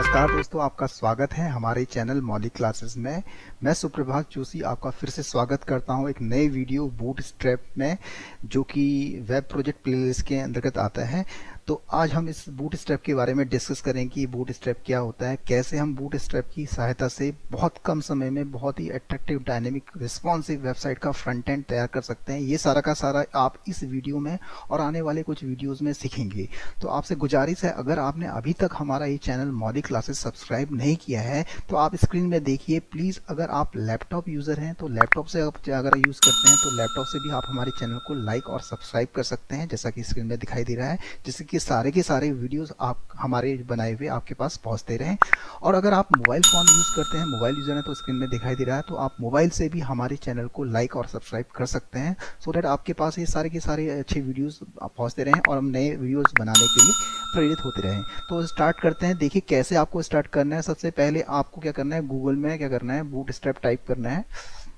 नमस्कार दोस्तों, आपका स्वागत है हमारे चैनल मौलिक क्लासेस में। मैं सुप्रभात जोशी आपका फिर से स्वागत करता हूं एक नए वीडियो बूटस्ट्रैप में, जो कि वेब प्रोजेक्ट प्लेलिस्ट के अंतर्गत आता है। तो आज हम इस बूटस्ट्रैप के बारे में डिस्कस करेंगे कि बूटस्ट्रैप क्या होता है, कैसे हम बूटस्ट्रैप की सहायता से बहुत कम समय में बहुत ही अट्रैक्टिव, डायनेमिक, रिस्पॉन्सिव वेबसाइट का फ्रंट एंड तैयार कर सकते हैं। ये सारा का सारा आप इस वीडियो में और आने वाले कुछ वीडियोज़ में सीखेंगे। तो आपसे गुजारिश है, अगर आपने अभी तक हमारा ये चैनल मौलिक क्लासेस सब्सक्राइब नहीं किया है तो आप स्क्रीन में देखिए प्लीज़। अगर आप लैपटॉप यूज़र हैं तो लैपटॉप से आप अगर यूज़ करते हैं तो लैपटॉप से भी आप हमारे चैनल को लाइक और सब्सक्राइब कर सकते हैं, जैसा कि स्क्रीन में दिखाई दे रहा है, जिससे कि सारे के सारे वीडियोस आप हमारे बनाए हुए आपके पास पहुंचते रहें। और अगर आप मोबाइल फ़ोन यूज़ करते हैं, मोबाइल यूज़र हैं, तो स्क्रीन में दिखाई दे रहा है, तो आप मोबाइल से भी हमारे चैनल को लाइक और सब्सक्राइब कर सकते हैं, सो दैट आपके पास ये सारे के सारे अच्छे वीडियोस पहुंचते रहें और हम नए वीडियोस बनाने के लिए प्रेरित होते रहें। तो स्टार्ट करते हैं। देखिए कैसे आपको स्टार्ट करना है। सबसे पहले आपको क्या करना है, गूगल में क्या करना है, बूटस्ट्रैप टाइप करना है।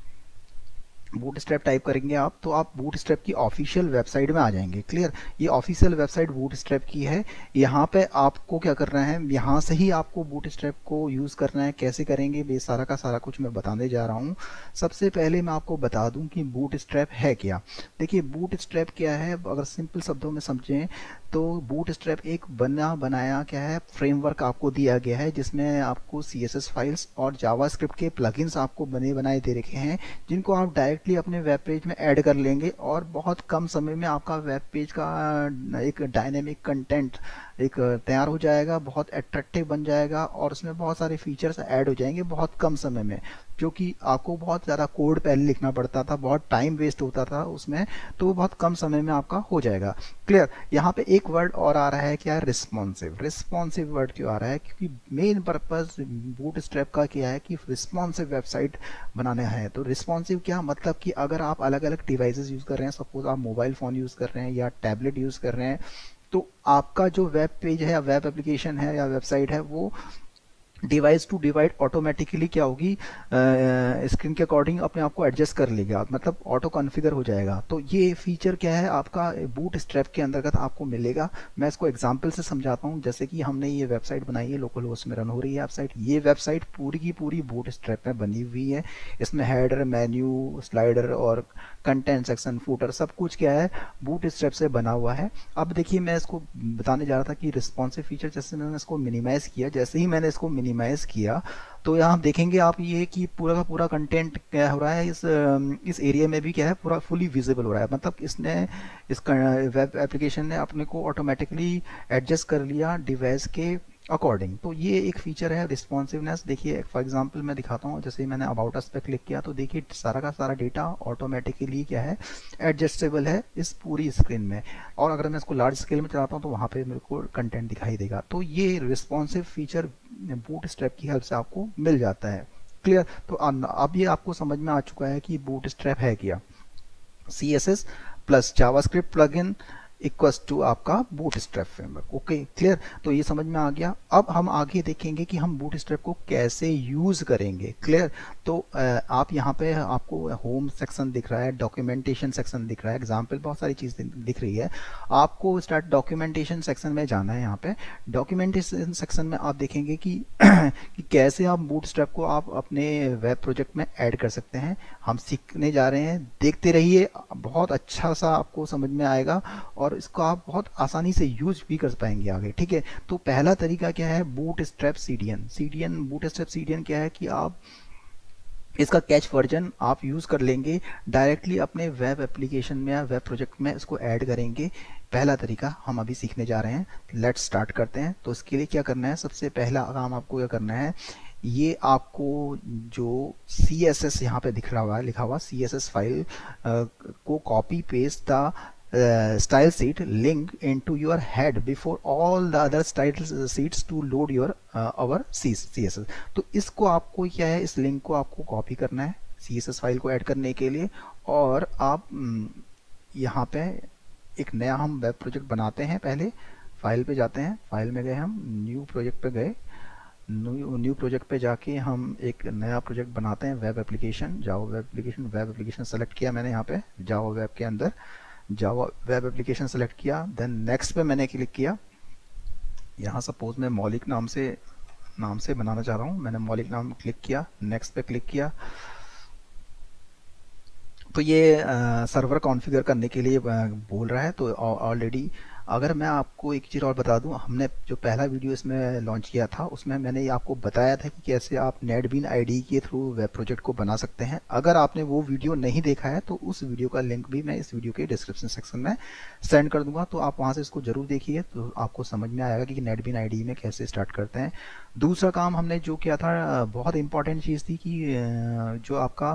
बूटस्ट्रैप टाइप करेंगे आप तो आप बूटस्ट्रैप की ऑफिशियल वेबसाइट में आ जाएंगे। क्लियर, ये ऑफिशियल वेबसाइट बूटस्ट्रैप की है। यहाँ पे आपको क्या करना है, यहाँ से ही आपको बूटस्ट्रैप को यूज़ करना है। कैसे करेंगे ये सारा का सारा कुछ मैं बताने जा रहा हूँ। सबसे पहले मैं आपको बता दूँ कि बूटस्ट्रैप है क्या। देखिए बूटस्ट्रैप क्या है, अगर सिंपल शब्दों में समझें तो बूटस्ट्रैप एक बनाया क्या है, फ्रेमवर्क आपको दिया गया है, जिसमें आपको CSS फाइल्स और जावास्क्रिप्ट के प्लगइन्स आपको बनाए दे रखे हैं, जिनको आप डायरेक्टली अपने वेब पेज में ऐड कर लेंगे और बहुत कम समय में आपका वेब पेज का एक डायनेमिक कंटेंट एक तैयार हो जाएगा, बहुत अट्रैक्टिव बन जाएगा और उसमें बहुत सारे फीचर्स ऐड हो जाएंगे बहुत कम समय में। जो कि आपको बहुत ज़्यादा कोड पहले लिखना पड़ता था, बहुत टाइम वेस्ट होता था उसमें, तो वो बहुत कम समय में आपका हो जाएगा। क्लियर, यहाँ पे एक वर्ड और आ रहा है, क्या है, रिस्पॉन्सिव। रिस्पॉन्सिव वर्ड क्यों आ रहा है, क्योंकि मेन पर्पस बूटस्ट्रैप का क्या है कि रिस्पॉन्सिव वेबसाइट बनाना है। तो रिस्पॉन्सिव क्या मतलब कि अगर आप अलग अलग डिवाइसेस यूज़ कर रहे हैं, सपोज आप मोबाइल फ़ोन यूज़ कर रहे हैं या टैबलेट यूज़ कर रहे हैं, तो आपका जो वेब पेज है या वेब एप्लीकेशन है या वेबसाइट है, वो डिवाइस टू डिवाइस ऑटोमेटिकली क्या होगी, स्क्रीन के अकॉर्डिंग अपने आप को एडजस्ट कर लेगा, मतलब ऑटो कॉन्फ़िगर हो जाएगा। तो ये फीचर क्या है आपका बूटस्ट्रैप के अंतर्गत आपको मिलेगा। मैं इसको एग्जांपल से समझाता हूँ। जैसे कि हमने ये वेबसाइट बनाई है, लोकल होस्ट में रन हो रही है वेबसाइट। ये वेबसाइट पूरी की पूरी बूटस्ट्रैप में बनी हुई है। इसमें हेडर, मेन्यू, स्लाइडर और कंटेंट सेक्शन, फूटर, सब कुछ क्या है, बूटस्ट्रैप से बना हुआ है। अब देखिए मैं इसको बताने जा रहा था कि रिस्पॉन्सिव फीचर, जैसे मैंने इसको मिनिमाइज किया, जैसे ही मैंने इसको मिनिमाइज किया तो यहाँ देखेंगे आप ये कि पूरा का पूरा कंटेंट क्या हो रहा है, इस एरिया में भी क्या है, पूरा फुली विजिबल हो रहा है। मतलब इसने इस वेब एप्लीकेशन ने अपने को ऑटोमेटिकली एडजस्ट कर लिया डिवाइस के अकॉर्डिंग। तो ये एक फीचर है रिस्पॉन्सिवनेस। देखिए फॉर एग्जांपल मैं दिखाता हूँ। जैसे ही मैंने अबाउट अस पे क्लिक किया तो देखिए सारा का सारा डेटा ऑटोमेटिकली क्या है, एडजस्टेबल है इस पूरी स्क्रीन में। और अगर मैं इसको लार्ज स्केल में चलाता हूँ तो वहाँ पे मेरे को कंटेंट दिखाई देगा। तो ये रिस्पॉन्सिव फीचर बूटस्ट्रैप की हेल्प से आपको मिल जाता है। क्लियर, तो अब ये आपको समझ में आ चुका है कि बूटस्ट्रैप है क्या। CSS plus JavaScript plugin equals to आपका बूटस्ट्रैप फ्रेमवर्क। ओके, क्लियर, तो ये समझ में आ गया। अब हम आगे देखेंगे कि हम बूटस्ट्रैप को कैसे यूज करेंगे। क्लियर, तो आप यहाँ पे आपको होम सेक्शन दिख रहा है, डॉक्यूमेंटेशन सेक्शन दिख रहा है, एग्जाम्पल बहुत सारी चीज दिख रही है। आपको स्टार्ट डॉक्यूमेंटेशन सेक्शन में जाना है। यहाँ पे डॉक्यूमेंटेशन सेक्शन में आप देखेंगे कि कैसे आप बूटस्ट्रैप को आप अपने वेब प्रोजेक्ट में ऐड कर सकते हैं। हम सीखने जा रहे हैं, देखते रहिए, बहुत अच्छा सा आपको समझ में आएगा और इसको आप बहुत आसानी से यूज भी कर पाएंगे आगे। ठीक है, तो पहला तरीका क्या है, बूटस्ट्रैप CDN। बूटस्ट्रैप CDN क्या है कि आप इसका कैच वर्जन आप यूज कर लेंगे, डायरेक्टली अपने वेब एप्लीकेशन में या वेब प्रोजेक्ट में इसको ऐड करेंगे। पहला तरीका हम अभी सीखने जा रहे हैं। लेट्स स्टार्ट करते हैं। तो इसके लिए क्या करना है, सबसे पहला काम आपको क्या करना है, ये आपको जो CSS यहाँ पे दिख रहा है, लिखा हुआ CSS फाइल को copy paste the style sheet link into your head before all the other style sheets to load your our CSS। तो इसको आपको क्या है, इस लिंक को आपको कॉपी करना है CSS फाइल को ऐड करने के लिए। और आप यहाँ पे एक नया हम वेब प्रोजेक्ट बनाते हैं। पहले फाइल पे जाते हैं, फाइल में गए, हम न्यू प्रोजेक्ट पे गए, न्यू प्रोजेक्ट पे जाके हम एक नया प्रोजेक्ट बनाते हैं, web application, Java web application select किया मैंने। यहाँ पे जावा वेब के अंदर जावा वेब एप्लीकेशन सेलेक्ट किया, देन नेक्स्ट पे मैंने क्लिक किया। यहाँ सपोज मैं मौलिक नाम से नाम से बनाना चाह रहा हूँ। मैंने मौलिक नाम क्लिक किया, नेक्स्ट पे क्लिक किया, तो ये सर्वर कॉन्फ़िगर करने के लिए बोल रहा है। तो ऑलरेडी अगर मैं आपको एक चीज़ और बता दूं, हमने जो पहला वीडियो इसमें लॉन्च किया था उसमें मैंने आपको बताया था कि कैसे आप नेटबीन आईडी के थ्रू वेब प्रोजेक्ट को बना सकते हैं। अगर आपने वो वीडियो नहीं देखा है तो उस वीडियो का लिंक भी मैं इस वीडियो के डिस्क्रिप्शन सेक्शन में सेंड कर दूंगा, तो आप वहाँ से इसको जरूर देखिए, तो आपको समझ में आएगा कि नेटबीन आईडी में कैसे स्टार्ट करते हैं। दूसरा काम हमने जो किया था, बहुत इंपॉर्टेंट चीज़ थी कि जो आपका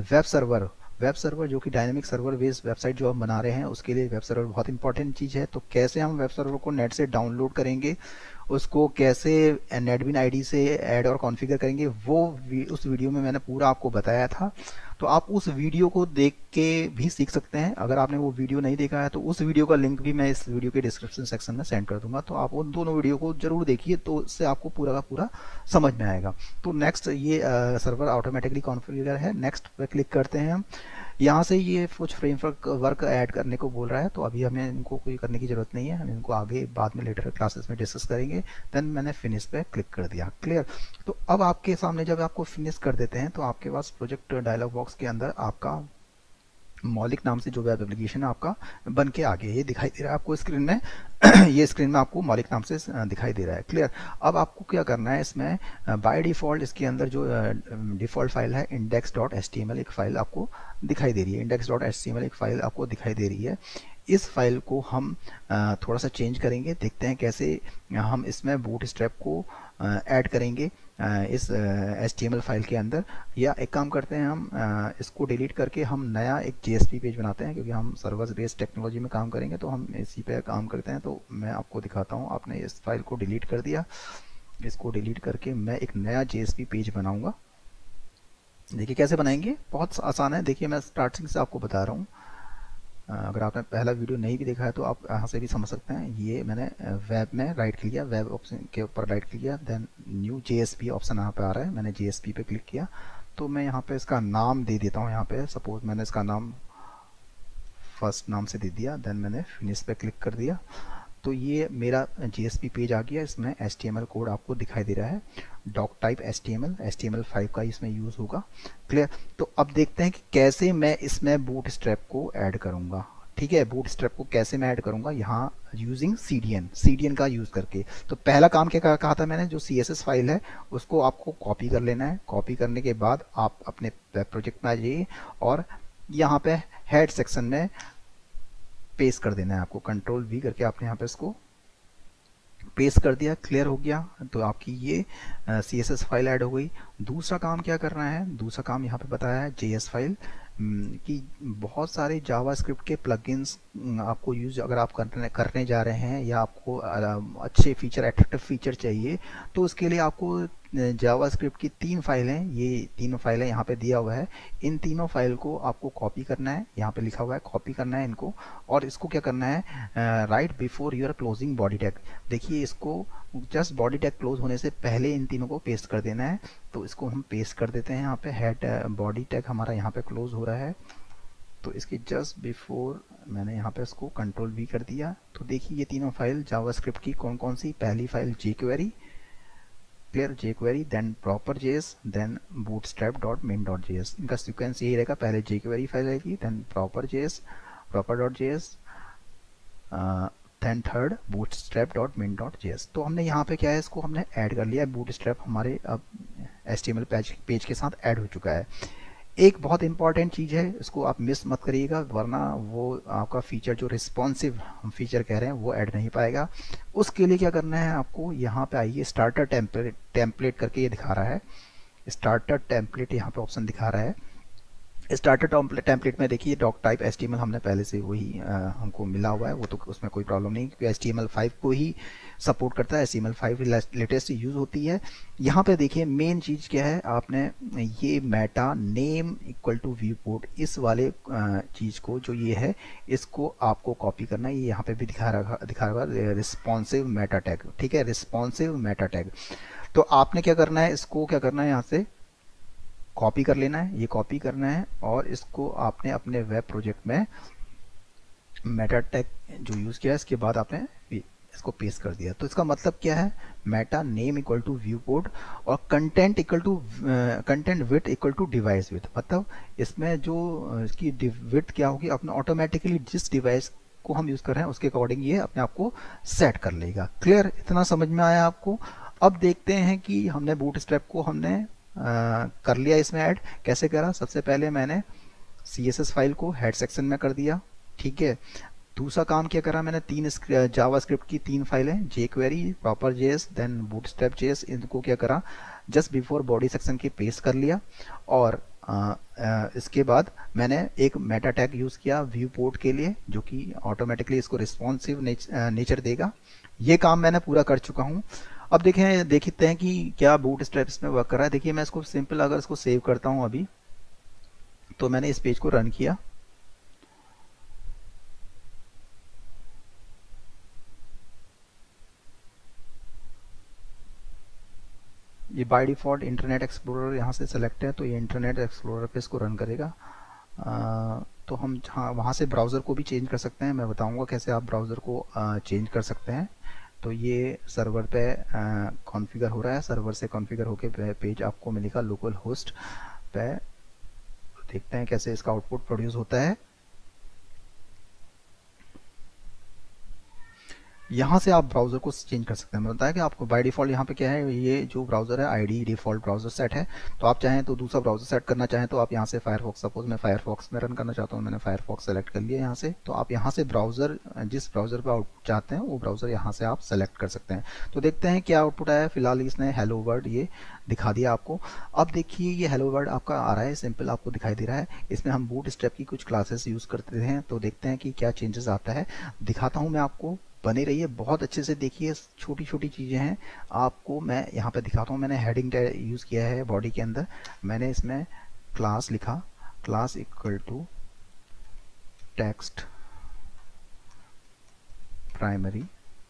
वेब सर्वर जो कि डायनेमिक सर्वर बेस्ड वेबसाइट जो हम बना रहे हैं उसके लिए वेब सर्वर बहुत इंपॉर्टेंट चीज़ है। तो कैसे हम वेब सर्वर को नेट से डाउनलोड करेंगे, उसको कैसे नेटबीन आईडी से ऐड और कॉन्फ़िगर करेंगे, वो उस वीडियो में मैंने पूरा आपको बताया था। तो आप उस वीडियो को देख के भी सीख सकते हैं। अगर आपने वो वीडियो नहीं देखा है तो उस वीडियो का लिंक भी मैं इस वीडियो के डिस्क्रिप्शन सेक्शन में सेंड कर दूंगा, तो आप उन दोनों वीडियो को जरूर देखिए, तो उससे आपको पूरा का पूरा समझ में आएगा। तो नेक्स्ट, ये सर्वर ऑटोमेटिकली कॉन्फ़िगर है, नेक्स्ट पे क्लिक करते हैं हम। यहाँ से ये कुछ फ्रेमवर्क वर्क ऐड करने को बोल रहा है, तो अभी हमें इनको कोई करने की ज़रूरत नहीं है, हम इनको आगे बाद में लेटर क्लासेस में डिस्कस करेंगे। देन मैंने फिनिश पे क्लिक कर दिया, क्लियर। तो अब आपके सामने जब आपको फिनिश कर देते हैं तो आपके पास प्रोजेक्ट डायलॉग बॉक्स के अंदर आपका मौलिक नाम से जो वेब एप्लीकेशन आपका बन के आ गया, ये दिखाई दे रहा है आपको स्क्रीन में ये स्क्रीन में आपको मौलिक नाम से दिखाई दे रहा है, क्लियर। अब आपको क्या करना है, इसमें बाय डिफ़ॉल्ट इसके अंदर जो डिफ़ॉल्ट फाइल है index.html एक फाइल आपको दिखाई दे रही है, index.html एक फाइल आपको दिखाई दे रही है। इस फाइल को हम थोड़ा सा चेंज करेंगे, देखते हैं कैसे हम इसमें बूटस्ट्रैप को ऐड करेंगे इस HTML फाइल के अंदर। या एक काम करते हैं, हम इसको डिलीट करके हम नया एक JSP पेज बनाते हैं, क्योंकि हम सर्वर बेस्ड टेक्नोलॉजी में काम करेंगे तो हम इसी पे काम करते हैं। तो मैं आपको दिखाता हूँ, आपने इस फाइल को डिलीट कर दिया, इसको डिलीट करके मैं एक नया JSP पेज बनाऊंगा। देखिए कैसे बनाएंगे, बहुत आसान है। देखिए मैं स्टार्टिंग से आपको बता रहा हूँ, अगर आपने पहला वीडियो नहीं भी देखा है तो आप यहाँ से भी समझ सकते हैं। ये मैंने वेब में राइट किया, वेब ऑप्शन के ऊपर राइट किया, देन न्यू JSP ऑप्शन यहाँ पे आ रहा है, मैंने JSP पे क्लिक किया। तो मैं यहाँ पे इसका नाम दे देता हूँ, यहाँ पे सपोज मैंने इसका नाम फर्स्ट नाम से दे दिया, देन मैंने फिनिश पे क्लिक कर दिया। तो ये मेरा JSP पेज आ गया, इसमें HTML कोड आपको दिखाई दे रहा है, डॉक टाइप HTML5 का इसमें यूज़ होगा, क्लियर। तो अब देखते हैं कि कैसे मैं इसमें बूटस्ट्रैप को ऐड करूँगा। ठीक है, बूटस्ट्रैप को कैसे मैं ऐड करूँगा, यहाँ यूजिंग CDN का यूज़ करके। तो पहला काम क्या कहा था मैंने, जो CSS फाइल है उसको आपको कॉपी कर लेना है। कॉपी करने के बाद आप अपने वेब प्रोजेक्ट में आ जाइए और यहाँ पे हेड सेक्शन में पेस्ट कर देना है आपको, कंट्रोल V करके आपने यहाँ पे इसको पेस्ट कर दिया, क्लियर हो गया। तो आपकी ये CSS फाइल ऐड हो गई। दूसरा काम क्या करना है, दूसरा काम यहाँ पे बताया है JS फाइल कि बहुत सारे जावास्क्रिप्ट के प्लगइन्स आपको यूज अगर आप करने जा रहे हैं, या आपको अच्छे फीचर, अट्रैक्टिव फीचर चाहिए, तो उसके लिए आपको जावास्क्रिप्ट की 3 फाइलें, ये तीनों फाइलें यहाँ पे दिया हुआ है, इन तीनों फाइल को आपको कॉपी करना है, यहाँ पे लिखा हुआ है कॉपी करना है इनको, और इसको क्या करना है, right before your closing body tag. देखिए इसको जस्ट बॉडी टैग क्लोज होने से पहले इन तीनों को पेस्ट कर देना है। तो इसको हम पेस्ट कर देते हैं यहाँ पे, हेड बॉडी टैग हमारा यहाँ पे क्लोज हो रहा है, तो इसके जस्ट बिफोर मैंने यहाँ पे इसको कंट्रोल V कर दिया। तो देखिए ये तीनों फाइल जावास्क्रिप्ट की कौन कौन सी, पहली file jQuery, clear, jQuery, then proper.js, then bootstrap.main.js। इनका सीक्वेंस यही रहेगा, पहले jQuery फाइल आएगी, then proper.js, proper.js, then third bootstrap.main.js। तो हमने यहाँ पे क्या है, इसको हमने ऐड कर लिया, bootstrap हमारे अब HTML पेज के साथ ऐड हो चुका है। एक बहुत इंपॉर्टेंट चीज़ है, इसको आप मिस मत करिएगा, वरना वो आपका फीचर जो रिस्पॉन्सिव हम फीचर कह रहे हैं वो ऐड नहीं पाएगा। उसके लिए क्या करना है, आपको यहाँ पे आइए, स्टार्टर टेम्पलेट करके ये दिखा रहा है, स्टार्टर टेम्पलेट यहाँ पे ऑप्शन दिखा रहा है। स्टार्टर टेम्पलेट में देखिए डॉक टाइप HTML हमने पहले से वही हमको मिला हुआ है, वो तो उसमें कोई प्रॉब्लम नहीं, क्योंकि HTML5 को ही सपोर्ट करता है, HTML5 लेटेस्ट यूज़ होती है। यहाँ पे देखिए मेन चीज़ क्या है, आपने ये meta name equal to viewport, इस वाले चीज़ को जो ये है इसको आपको कॉपी करना है। ये यहाँ पे भी दिखा रहा रिस्पॉन्सिव मेटा टैग, ठीक है, रिस्पॉन्सिव मेटा टैग। तो आपने क्या करना है, इसको क्या करना है, यहाँ से कॉपी कर लेना है, ये कॉपी करना है, और इसको आपने अपने वेब प्रोजेक्ट में मेटा टैग जो यूज़ किया है इसके बाद आपने इसको पेस्ट कर दिया। तो इसका मतलब क्या है, meta name equal to viewport और content equal to content width equal to device width. मतलब इसमें जो इसकी विड्थ क्या होगी, अपने ऑटोमेटिकली जिस डिवाइस को हम यूज कर रहे हैं उसके अकॉर्डिंग ये अपने आप को सेट कर लेगा। क्लियर, इतना समझ में आया आपको? अब देखते हैं कि हमने बूटस्ट्रैप को हमने कर लिया इसमें ऐड। कैसे करा, सबसे पहले मैंने CSS फाइल को हेड सेक्शन में कर दिया, ठीक है। दूसरा काम क्या करा मैंने, तीन जावास्क्रिप्ट की 3 फाइलें, jQuery, proper.js, देन bootstrap.js, इनको क्या करा जस्ट बिफोर बॉडी सेक्शन के पेस्ट कर लिया। और इसके बाद मैंने एक मेटा टैग यूज किया व्यू पोर्ट के लिए, जो कि ऑटोमेटिकली इसको रिस्पॉन्सिव नेचर देगा। ये काम मैंने पूरा कर चुका हूँ। अब देखते हैं कि क्या बूटस्ट्रैप इसमें वर्क कर रहा है। देखिए मैं इसको सिंपल अगर इसको सेव करता हूँ अभी, तो मैंने इस पेज को रन किया, ये बाय डिफॉल्ट इंटरनेट एक्सप्लोरर यहाँ से सेलेक्ट है, तो ये इंटरनेट एक्सप्लोरर पे इसको रन करेगा। तो हम वहाँ से ब्राउज़र को भी चेंज कर सकते हैं, मैं बताऊँगा कैसे आप ब्राउज़र को चेंज कर सकते हैं। तो ये सर्वर पे कॉन्फ़िगर हो रहा है, सर्वर से कॉन्फ़िगर होके पेज आपको मिलेगा लोकल होस्ट पे। देखते हैं कैसे इसका आउटपुट प्रोड्यूस होता है। यहाँ से आप ब्राउज़र को चेंज कर सकते हैं। मैं बताया कि आपको बाय डिफ़ॉल्ट यहाँ पे क्या है, ये जो ब्राउज़र है आईडी डिफ़ॉल्ट ब्राउज़र सेट है। तो आप चाहें तो दूसरा ब्राउज़र सेट करना चाहें तो आप यहाँ से फायरफॉक्स, सपोज मैं फायरफॉक्स में रन करना चाहता हूँ, मैंने फायरफॉक्स सेलेक्ट कर लिया यहाँ से। तो आप यहाँ से ब्राउज़र, जिस ब्राउज़र पर आउटपुट चाहते हैं वो ब्राउज़र यहाँ से आप सेलेक्ट कर सकते हैं। तो देखते हैं क्या आउटपुट आया। फिलहाल इसने हेलो वर्ल्ड ये दिखा दिया आपको। अब देखिए ये हेलो वर्ल्ड आपका आ रहा है, सिंपल आपको दिखाई दे रहा है। इसमें हम बूटस्ट्रैप की कुछ क्लासेस यूज़ करते हैं, तो देखते हैं कि क्या चेंजेस आता है। दिखाता हूँ मैं आपको, बने रहिए बहुत अच्छे से। देखिए छोटी छोटी चीज़ें हैं, आपको मैं यहाँ पे दिखाता हूँ। मैंने हेडिंग टैग यूज़ किया है बॉडी के अंदर, मैंने इसमें क्लास लिखा, class equal to text primary,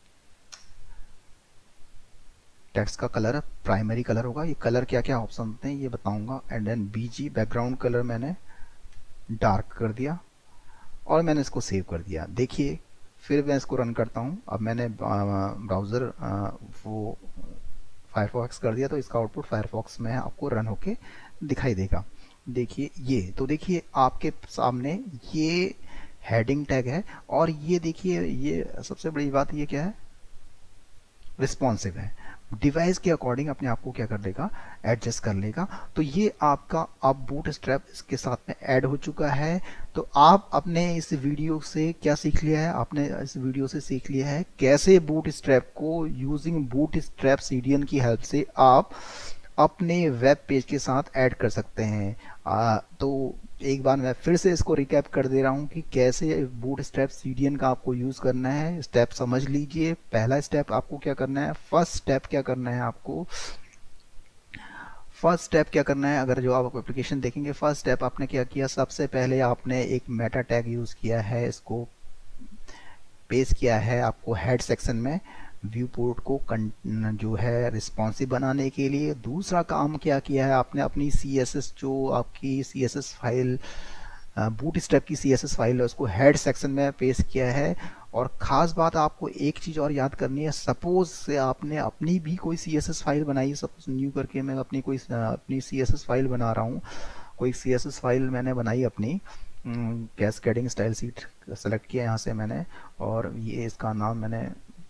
text का कलर प्राइमरी कलर होगा। ये कलर क्या क्या ऑप्शन होते हैं ये बताऊंगा। And then BG background colour मैंने डार्क कर दिया और मैंने इसको सेव कर दिया। देखिए फिर मैं इसको रन करता हूँ। अब मैंने ब्राउज़र वो फायरफॉक्स कर दिया, तो इसका आउटपुट फायरफॉक्स में आपको रन होके दिखाई देगा। देखिए ये, तो देखिए आपके सामने ये हेडिंग टैग है, और ये देखिए ये सबसे बड़ी बात ये क्या है, रिस्पॉन्सिव है, डिवाइस के अकॉर्डिंग अपने आप को क्या कर लेगा, एडजस्ट कर लेगा। तो ये आपका अब बूटस्ट्रैप इसके साथ में ऐड हो चुका है। तो आप अपने इस वीडियो से क्या सीख लिया है, आपने इस वीडियो से सीख लिया है कैसे बूटस्ट्रैप को यूजिंग बूटस्ट्रैप CDN की हेल्प से आप अपने वेब पेज के साथ ऐड कर सकते हैं। तो एक बार मैं फिर से इसको रिकैप कर दे रहा हूँ कि कैसे बूटस्ट्रैप CDN का आपको यूज़ करना है। स्टेप समझ लीजिए। पहला स्टेप आपको क्या करना है, फर्स्ट स्टेप क्या करना है आपको, फर्स्ट स्टेप क्या करना है, अगर जो आप एप्लीकेशन देखेंगे, फर्स्ट स्टेप आपने क्या किया, सबसे पहले आपने एक मेटा टैग यूज़ किया है, इसको पेस्ट किया है आपको हेड सेक्शन में व्यू पोर्ट को जो है रिस्पॉन्सिव बनाने के लिए। दूसरा काम क्या किया है आपने, अपनी CSS जो आपकी CSS फाइल बूटस्ट्रैप की CSS फाइल है उसको हेड सेक्शन में पेस्ट किया है। और ख़ास बात आपको एक चीज़ और याद करनी है, सपोज से आपने अपनी भी कोई CSS फाइल बनाई, सपोज न्यू करके मैं अपनी CSS फाइल बना रहा हूँ, कोई CSS फाइल मैंने बनाई अपनी, कैस्केडिंग स्टाइल सीट सेलेक्ट किया यहाँ से मैंने, और ये इसका नाम मैंने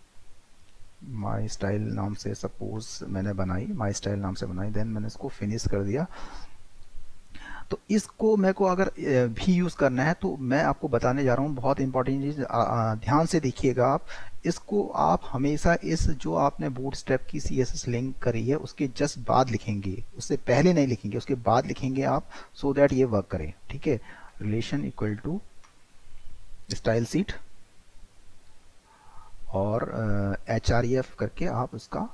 माई स्टाइल नाम से सपोज मैंने बनाई, माई स्टाइल नाम से बनाई, देन मैंने इसको फिनिश कर दिया। तो इसको मेरे को अगर भी यूज़ करना है तो मैं आपको बताने जा रहा हूँ बहुत इंपॉर्टेंट चीज़, ध्यान से देखिएगा आप इसको। आप हमेशा इस जो आपने बूटस्ट्रैप की CSS लिंक करी है उसके जस्ट बाद लिखेंगे, उससे पहले नहीं लिखेंगे, उसके बाद लिखेंगे आप, सो दैट ये वर्क करे। ठीक है, relation equal to style sheet और HREF करके आप उसका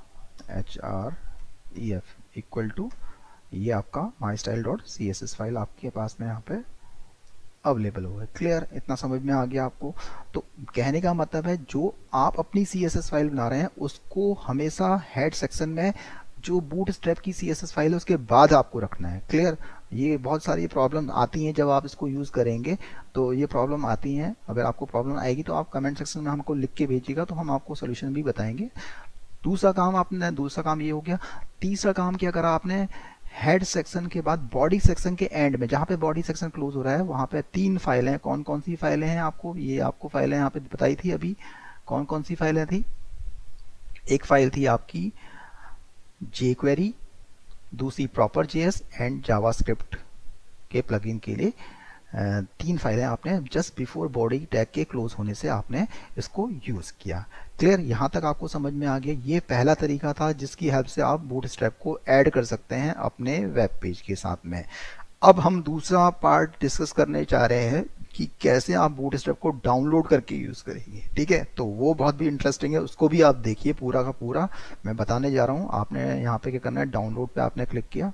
HREF इक्वल टू ये आपका mystyle.css फाइल आपके पास में यहाँ पे अवेलेबल होगा। क्लियर, इतना समझ में आ गया आपको? तो कहने का मतलब है जो आप अपनी CSS फाइल बना रहे हैं उसको हमेशा हेड सेक्शन में जो बूटस्ट्रैप की CSS फाइल है उसके बाद आपको रखना है। क्लियर, ये बहुत सारी प्रॉब्लम आती हैं जब आप इसको यूज़ करेंगे, तो ये प्रॉब्लम आती हैं। अगर आपको प्रॉब्लम आएगी तो आप कमेंट सेक्शन में हमको लिख के भेजिएगा, तो हम आपको सोल्यूशन भी बताएंगे। दूसरा काम ये हो गया। तीसरा काम क्या करा आपने, हेड सेक्शन के बाद बॉडी सेक्शन के एंड में, जहाँ पे बॉडी सेक्शन क्लोज हो रहा है वहाँ पे 3 फाइलें हैं। कौन कौन सी फाइलें हैं आपको, ये आपको फाइलें यहाँ पे बताई थी अभी। कौन कौन सी फाइलें थी, एक फाइल थी आपकी jQuery, दूसरी प्रॉपर जेएस एंड जावास्क्रिप्ट के प्लगइन के लिए। 3 फाइलें आपने जस्ट बिफोर बॉडी टैग के क्लोज होने से आपने इसको यूज किया। क्लियर, यहाँ तक आपको समझ में आ गया। ये पहला तरीका था जिसकी हेल्प से आप बूटस्ट्रैप को ऐड कर सकते हैं अपने वेब पेज के साथ में। अब हम दूसरा पार्ट डिस्कस करने चाह रहे हैं कि कैसे आप बूटस्ट्रैप को डाउनलोड करके यूज करेंगे। ठीक है, तो वो बहुत भी इंटरेस्टिंग है, उसको भी आप देखिए पूरा का पूरा मैं बताने जा रहा हूँ। आपने यहाँ पे क्या करना है, डाउनलोड पे आपने क्लिक किया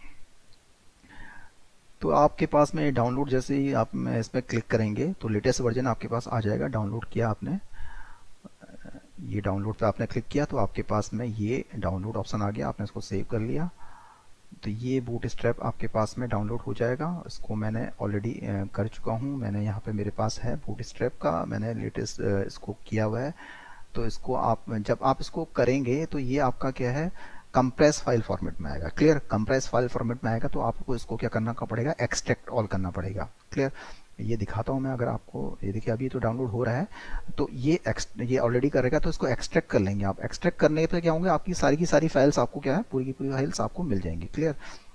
तो आपके पास में डाउनलोड, जैसे ही आप इस पर क्लिक करेंगे तो लेटेस्ट वर्जन आपके पास आ जाएगा। डाउनलोड किया आपने, ये डाउनलोड पे आपने क्लिक किया तो आपके पास में ये डाउनलोड ऑप्शन आ गया, आपने इसको सेव कर लिया तो ये बूटस्ट्रैप आपके पास में डाउनलोड हो जाएगा। इसको मैंने ऑलरेडी कर चुका हूँ, मैंने यहाँ पे मेरे पास है बूटस्ट्रैप का, मैंने लेटेस्ट इसको किया हुआ है। तो इसको आप जब आप इसको करेंगे तो ये आपका क्या है, कंप्रेस फाइल फॉर्मेट में आएगा। क्लियर, कंप्रेस फाइल फॉर्मेट में आएगा तो आपको इसको क्या करना पड़ेगा, एक्सट्रैक्ट ऑल करना पड़ेगा। क्लियर, ये दिखाता हूँ मैं अगर आपको, ये देखिए अभी तो डाउनलोड हो रहा है, तो ये ऑलरेडी करेगा तो इसको एक्सट्रैक्ट कर लेंगे आप। एक्सट्रैक्ट करने पे क्या होंगे, आपकी सारी की सारी फाइल्स आपको क्या है, पूरी की पूरी फाइल्स आपको मिल जाएंगी। क्लियर,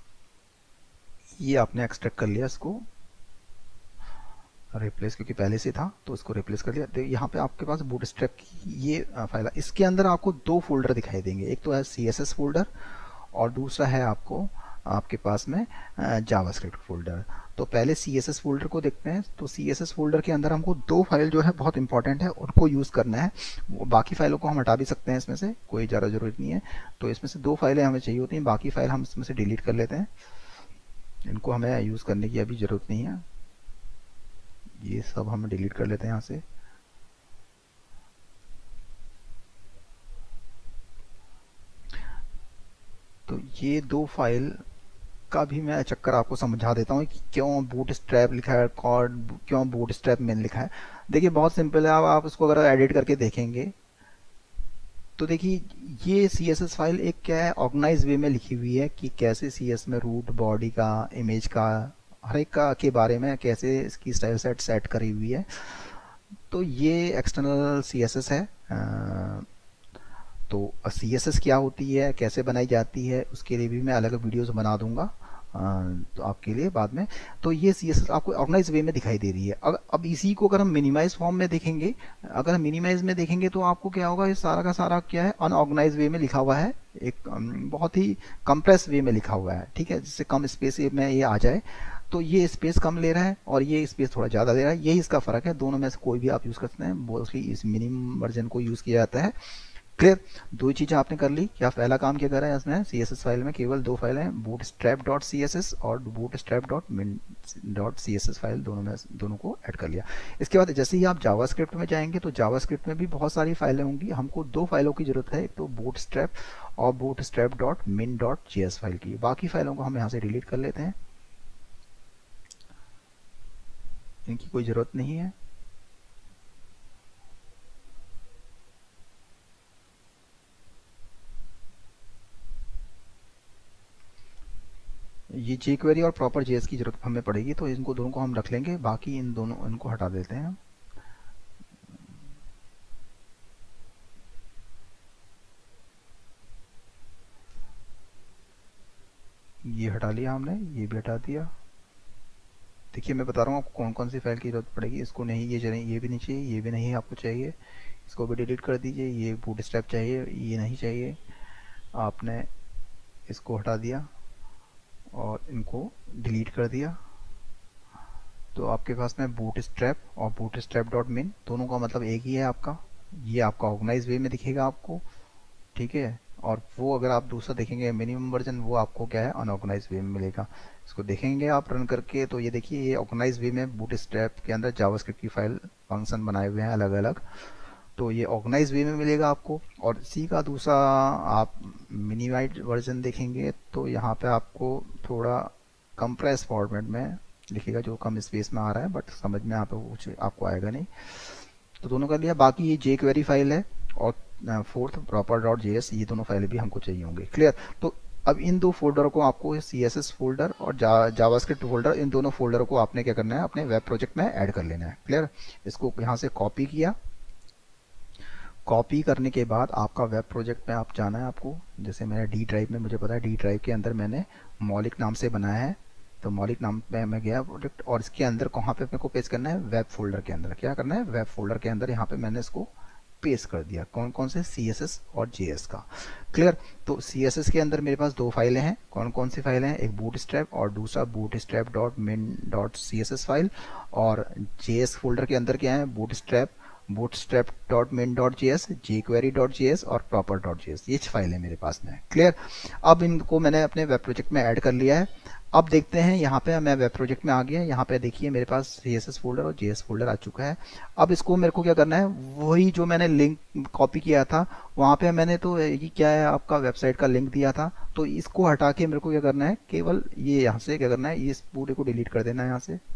ये आपने एक्सट्रैक्ट कर लिया, इसको रिप्लेस क्योंकि पहले से था तो इसको रिप्लेस कर दिया। तो यहाँ पे आपके पास बूटस्ट्रैप की ये फाइल है, इसके अंदर आपको 2 फोल्डर दिखाई देंगे, एक तो है CSS फोल्डर और दूसरा है आपको आपके पास में जावास्क्रिप्ट फोल्डर। तो पहले CSS फोल्डर को देखते हैं। तो CSS फोल्डर के अंदर हमको 2 फाइल जो है बहुत इंपॉर्टेंट है, उनको यूज़ करना है। बाकी फाइलों को हम हटा भी सकते हैं, इसमें से कोई ज़्यादा ज़रूरत नहीं है। तो इसमें से 2 फाइलें हमें चाहिए होती हैं, बाकी फाइल हम इसमें से डिलीट कर लेते हैं, इनको हमें यूज़ करने की अभी ज़रूरत नहीं है। ये सब हम डिलीट कर लेते हैं यहाँ से। तो ये 2 फाइल का भी मैं चक्कर आपको समझा देता हूँ कि क्यों बूटस्ट्रैप लिखा है, क्यों बूटस्ट्रैप मेन लिखा है। देखिए बहुत सिंपल है, आप इसको अगर एडिट करके देखेंगे तो देखिए ये CSS फाइल एक क्या है, ऑर्गेनाइज वे में लिखी हुई है कि कैसे CS में रूट, बॉडी का, इमेज का, हर एक का के बारे में कैसे इसकी स्टाइल सेट करी हुई है। तो ये एक्सटर्नल CSS है। तो CSS क्या होती है, कैसे बनाई जाती है, उसके लिए भी मैं अलग वीडियोस बना दूंगा तो आपके लिए बाद में। तो ये CSS आपको ऑर्गेनाइज वे में दिखाई दे रही है। अब इसी को अगर हम मिनिमाइज फॉर्म में देखेंगे, अगर हम मिनिमाइज में देखेंगे तो आपको क्या होगा, ये सारा का सारा क्या है, अनऑर्गेनाइज वे में लिखा हुआ है, एक बहुत ही कंप्रेस वे में लिखा हुआ है। ठीक है, जिससे कम स्पेस में ये आ जाए। तो ये स्पेस कम ले रहा है और ये स्पेस थोड़ा ज़्यादा ले रहा है, यही इसका फ़र्क है। दोनों में से कोई भी आप यूज़ कर सकते हैं, मोस्टली इस मिनिमम वर्जन को यूज़ किया जाता है। क्लियर, 2 चीज़ें आपने कर ली। क्या पहला काम क्या करा है इसमें, CSS फाइल में केवल 2 फाइल हैं, bootstrap.css और bootstrap.min.css फाइल, दोनों को ऐड कर लिया। इसके बाद जैसे ही आप जावास्क्रिप्ट में जाएंगे तो जावास्क्रिप्ट में भी बहुत सारी फाइलें होंगी। हमको 2 फाइलों की जरूरत है, एक तो bootstrap और bootstrap.min.js फाइल की। बाकी फाइलों को हम यहाँ से डिलीट कर लेते हैं, इनकी कोई ज़रूरत नहीं है। ये jQuery और प्रॉपर JS की जरूरत हमें पड़ेगी, तो इनको दोनों को हम रख लेंगे, बाकी इनको हटा देते हैं। ये हटा लिया हमने, ये भी हटा दिया। देखिए मैं बता रहा हूँ आपको कौन कौन सी फाइल की जरूरत पड़ेगी। इसको नहीं, ये भी नहीं चाहिए, ये भी नहीं आपको चाहिए, इसको भी डिलीट कर दीजिए। ये बूटस्ट्रैप चाहिए, ये नहीं चाहिए, आपने इसको हटा दिया और इनको डिलीट कर दिया। तो आपके पास में बूटस्ट्रैप और bootstrap.min दोनों का मतलब एक ही है आपका। ये आपका ऑर्गेनाइज वे में दिखेगा आपको, ठीक है। और वो अगर आप दूसरा देखेंगे मिनिमम वर्जन, वो आपको क्या है, अनऑर्गेनाइज वे में मिलेगा। इसको देखेंगे आप रन करके तो ये देखिए ये ऑर्गेनाइज वे में बूटस्ट्रैप के अंदर जावास्क्रिप्ट की फाइल फंक्शन बनाए हुए हैं अलग अलग, तो ये ऑर्गेनाइज वे में मिलेगा आपको। और इसी का दूसरा आप मिनिमाइज वर्जन देखेंगे तो यहाँ पे आपको थोड़ा कंप्रेस फॉर्मेट में लिखिएगा, जो कम स्पेस में आ रहा है, बट समझ में आप कुछ आपको आएगा नहीं। तो दोनों कर लिया। बाकी ये jQuery फाइल है और फोर्थ proper.js, ये दोनों फाइलें भी हमको चाहिए होंगे। क्लियर। तो अब इन दो फोल्डरों को आपको CSS फोल्डर और जावास्क्रिप्ट फोल्डर, इन दोनों फोल्डरों को आपने क्या करना है, अपने वेब प्रोजेक्ट में ऐड कर लेना है। क्लियर। इसको यहाँ से कॉपी किया। कॉपी करने के बाद आपका वेब प्रोजेक्ट में आप जाना है आपको। जैसे मेरा डी ड्राइव में, मुझे पता है डी ड्राइव के अंदर मैंने मौलिक नाम से बनाया है, तो मौलिक नाम पे मैं गया प्रोजेक्ट, और इसके अंदर कहाँ पे अपने को पेस्ट करना है, वेब फोल्डर के अंदर। क्या करना है, वेब फोल्डर के अंदर यहाँ पे मैंने इसको पेस्ट कर दिया। कौन कौन से, CSS और JS का। क्लियर। तो CSS के अंदर मेरे पास दो फाइलें हैं। कौन कौन सी फाइलें हैं, एक बूटस्ट्रैप और दूसरा bootstrap.min.css फाइल। और JS फोल्डर के अंदर क्या है, bootstrap.min.js, jQuery.js और proper.js, ये फाइल है मेरे पास में। क्लियर। अब इनको मैंने अपने वेब प्रोजेक्ट में ऐड कर लिया है। अब देखते हैं, यहाँ पे मैं वेब प्रोजेक्ट में आ गया। यहाँ पे देखिए मेरे पास CSS फोल्डर और JS फोल्डर आ चुका है। अब इसको मेरे को क्या करना है, वही जो मैंने लिंक कॉपी किया था, वहाँ पे मैंने तो ये क्या है, आपका वेबसाइट का लिंक दिया था, तो इसको हटा के मेरे को क्या करना है, केवल ये यहाँ से क्या करना है, इस पूरे को डिलीट कर देना है यहाँ से।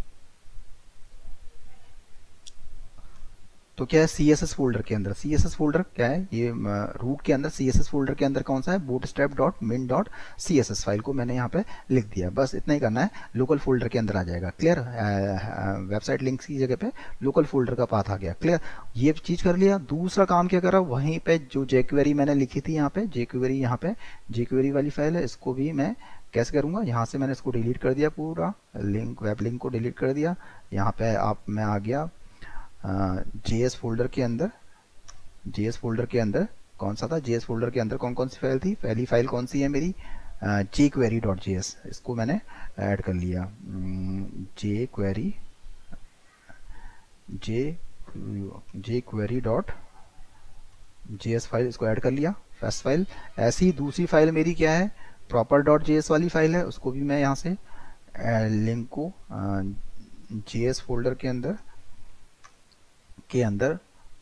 तो क्या है, CSS फोल्डर के अंदर, CSS फोल्डर क्या है, ये रूट के अंदर CSS फोल्डर के अंदर कौन सा है, bootstrap.min.css फाइल को मैंने यहाँ पे लिख दिया। बस इतना ही करना है, लोकल फोल्डर के अंदर आ जाएगा। क्लियर। वेबसाइट लिंक्स की जगह पे लोकल फोल्डर का पाथ आ गया। क्लियर। ये चीज कर लिया। दूसरा काम क्या करा, वहीं पे जो jQuery मैंने लिखी थी, यहाँ पे jQuery, यहाँ पे jQuery वाली फाइल है, इसको भी मैं कैसे करूंगा, यहाँ से मैंने इसको डिलीट कर दिया, पूरा लिंक, वेब लिंक को डिलीट कर दिया। यहाँ पे मैं आ गया JS फोल्डर के अंदर। JS फोल्डर के अंदर कौन सा था, JS फोल्डर के अंदर कौन कौन सी फाइल थी, पहली फाइल कौन सी है मेरी, jQuery.js, इसको मैंने ऐड कर लिया। jQuery.js फाइल, इसको ऐड कर लिया, फर्स्ट फाइल। ऐसी दूसरी फाइल मेरी क्या है, proper.js वाली फाइल है, उसको भी मैं यहाँ से लिंक को JS फोल्डर के अंदर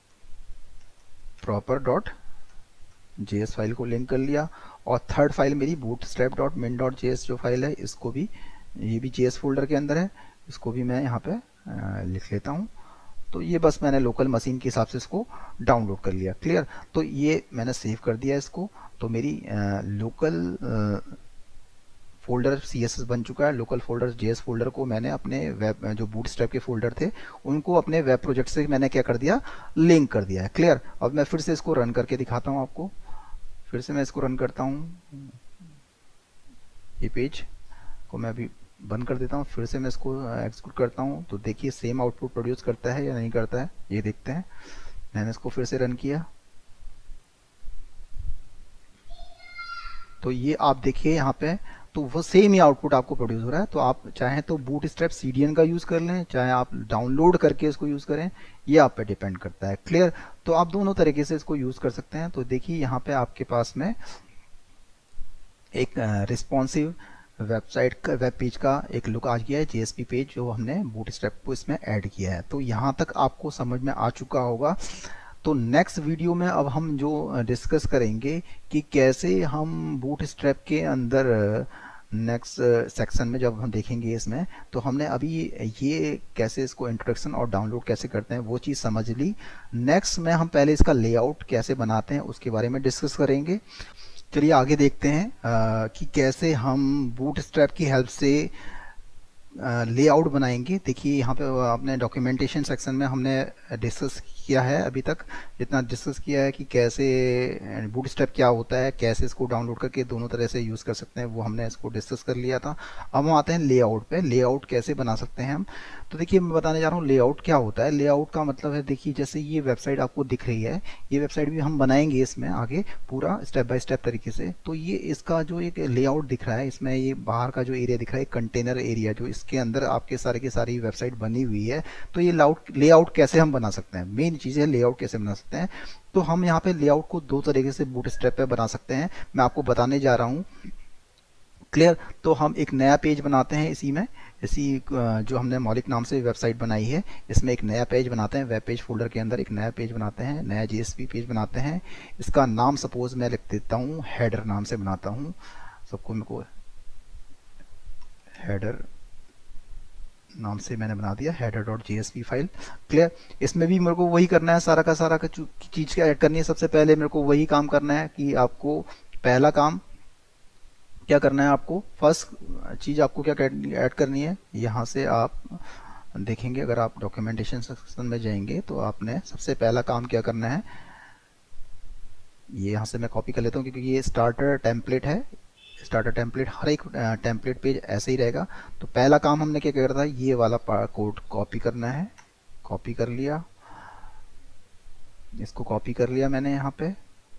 proper.js फाइल को लिंक कर लिया। और थर्ड फाइल मेरी bootstrap.min.js जो फाइल है, इसको भी, ये भी JS फोल्डर के अंदर है, इसको भी मैं यहाँ पे लिख लेता हूँ। तो ये बस मैंने लोकल मशीन के हिसाब से इसको डाउनलोड कर लिया। क्लियर। तो ये मैंने सेव कर दिया इसको। तो मेरी लोकल फोल्डर CSS बन चुका है। लोकल फोल्डर JS फोल्डर को मैंने अपने वेब, जो बूटस्ट्रैप के फोल्डर थे, उनको अपने वेब प्रोजेक्ट से मैंने क्या कर दिया, लिंक कर दिया है। क्लियर। अब मैं फिर से इसको रन करके दिखाता हूँ आपको। फिर से मैं इसको रन करता हूँ, ये पेज को मैं अभी बंद कर देता हूँ। फिर से मैं इसको एग्जीक्यूट करता हूँ, तो देखिए सेम आउटपुट प्रोड्यूस करता है या नहीं करता है, ये देखते हैं। मैंने इसको फिर से रन किया, तो ये आप देखिए यहाँ पे, तो वो सेम ही आउटपुट आपको प्रोड्यूस हो रहा है। तो आप चाहें तो बूटस्ट्रैप CDN का यूज कर लें, चाहे आप डाउनलोड करके इसको यूज करें, ये आप पे डिपेंड करता है। क्लियर। तो आप दोनों तरीके से इसको यूज कर सकते हैं। तो देखिए यहाँ पे आपके पास में एक रिस्पॉन्सिव वेबसाइट का, वेब पेज का एक लुक आ गया है, JSP पेज जो हमने बूटस्ट्रैप को इसमें ऐड किया है। तो यहाँ तक आपको समझ में आ चुका होगा। तो नेक्स्ट वीडियो में अब हम जो डिस्कस करेंगे कि कैसे हम बूटस्ट्रैप के अंदर, नेक्स्ट सेक्शन में जब हम देखेंगे इसमें, तो हमने अभी ये कैसे इसको इंट्रोडक्शन और डाउनलोड कैसे करते हैं वो चीज़ समझ ली। नेक्स्ट में हम पहले इसका लेआउट कैसे बनाते हैं उसके बारे में डिस्कस करेंगे। चलिए आगे देखते हैं कि कैसे हम बूटस्ट्रैप की हेल्प से लेआउट बनाएंगे। देखिए यहाँ पे अपने डॉक्यूमेंटेशन सेक्शन में हमने डिस्कस किया है, अभी तक जितना डिस्कस किया है कि कैसे बूटस्ट्रैप क्या होता है, कैसे इसको डाउनलोड करके दोनों तरह से यूज़ कर सकते हैं, वो हमने इसको डिस्कस कर लिया था। अब हम आते हैं लेआउट पे, लेआउट कैसे बना सकते हैं हम। तो देखिए मैं बताने जा रहा हूँ लेआउट क्या होता है। लेआउट का मतलब है, देखिए जैसे ये वेबसाइट आपको दिख रही है, ये वेबसाइट भी हम बनाएंगे इसमें आगे पूरा स्टेप बाय स्टेप तरीके से। तो ये इसका जो एक लेआउट दिख रहा है, इसमें ये बाहर का जो एरिया दिख रहा है, कंटेनर एरिया, जो इसके अंदर आपके सारे की सारी वेबसाइट बनी हुई है। तो ये लेआउट कैसे हम बना सकते हैं, मेन चीज़ है लेआउट कैसे बना सकते हैं। तो हम यहाँ पे लेआउट को दो तरीके से बूटस्ट्रैप पे बना सकते हैं, मैं आपको बताने जा रहा हूँ। क्लियर। तो हम एक नया पेज बनाते हैं इसी में, इसी जो हमने मौलिक नाम से वेबसाइट बनाई है, इसमें एक नया पेज बनाते हैं। वेब पेज फोल्डर के अंदर एक नया पेज बनाते हैं, नया JSP पेज बनाते हैं। इसका नाम सपोज मैं लिख देता हूँ, हेडर नाम से बनाता हूँ, सबको मेरे को हेडर नाम से मैंने बना दिया, header.jsp फाइल। क्लियर। इसमें भी मेरे को वही करना है, सारा का सारा का चीज क्या ऐड करनी है। सबसे पहले मेरे को वही काम करना है कि आपको पहला काम क्या करना है, आपको फर्स्ट चीज आपको क्या ऐड करनी है। यहाँ से आप देखेंगे, अगर आप डॉक्यूमेंटेशन सेक्शन में जाएंगे तो आपने सबसे पहला काम क्या करना है, ये यहाँ से मैं कॉपी कर लेता हूँ क्योंकि ये स्टार्टर टेम्पलेट है। स्टार्टर टेम्पलेट, हर एक टेम्पलेट पेज ऐसे ही रहेगा। तो पहला काम हमने क्या करना है, ये वाला कोड कॉपी करना है। कॉपी कर लिया, इसको कॉपी कर लिया मैंने यहाँ पे,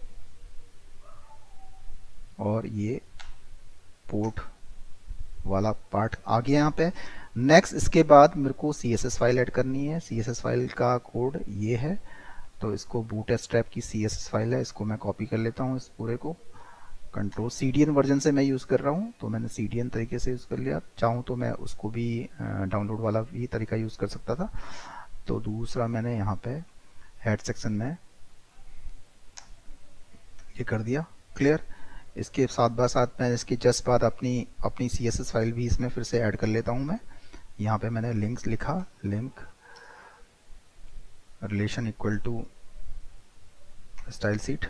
और ये पोर्ट वाला पार्ट आ गया यहाँ पे। नेक्स्ट इसके बाद मेरे को CSS फाइल ऐड करनी है। CSS फाइल का कोड ये है, तो इसको बूटस्ट्रैप की CSS फाइल है, इसको मैं कॉपी कर लेता हूँ। इस पूरे को कंट्रोल CDN वर्जन से मैं यूज़ कर रहा हूँ, तो मैंने CDN तरीके से यूज़ कर लिया। चाहूँ तो मैं उसको भी डाउनलोड वाला भी तरीका यूज़ कर सकता था। तो दूसरा मैंने यहाँ पे हेड सेक्शन में ये कर दिया। क्लियर। इसके साथ मैं इसके जस्ट बाद अपनी CSS फाइल भी इसमें फिर से ऐड कर लेता हूँ मैं। यहाँ पे मैंने लिंक्स लिखा, link relation equal to style sheet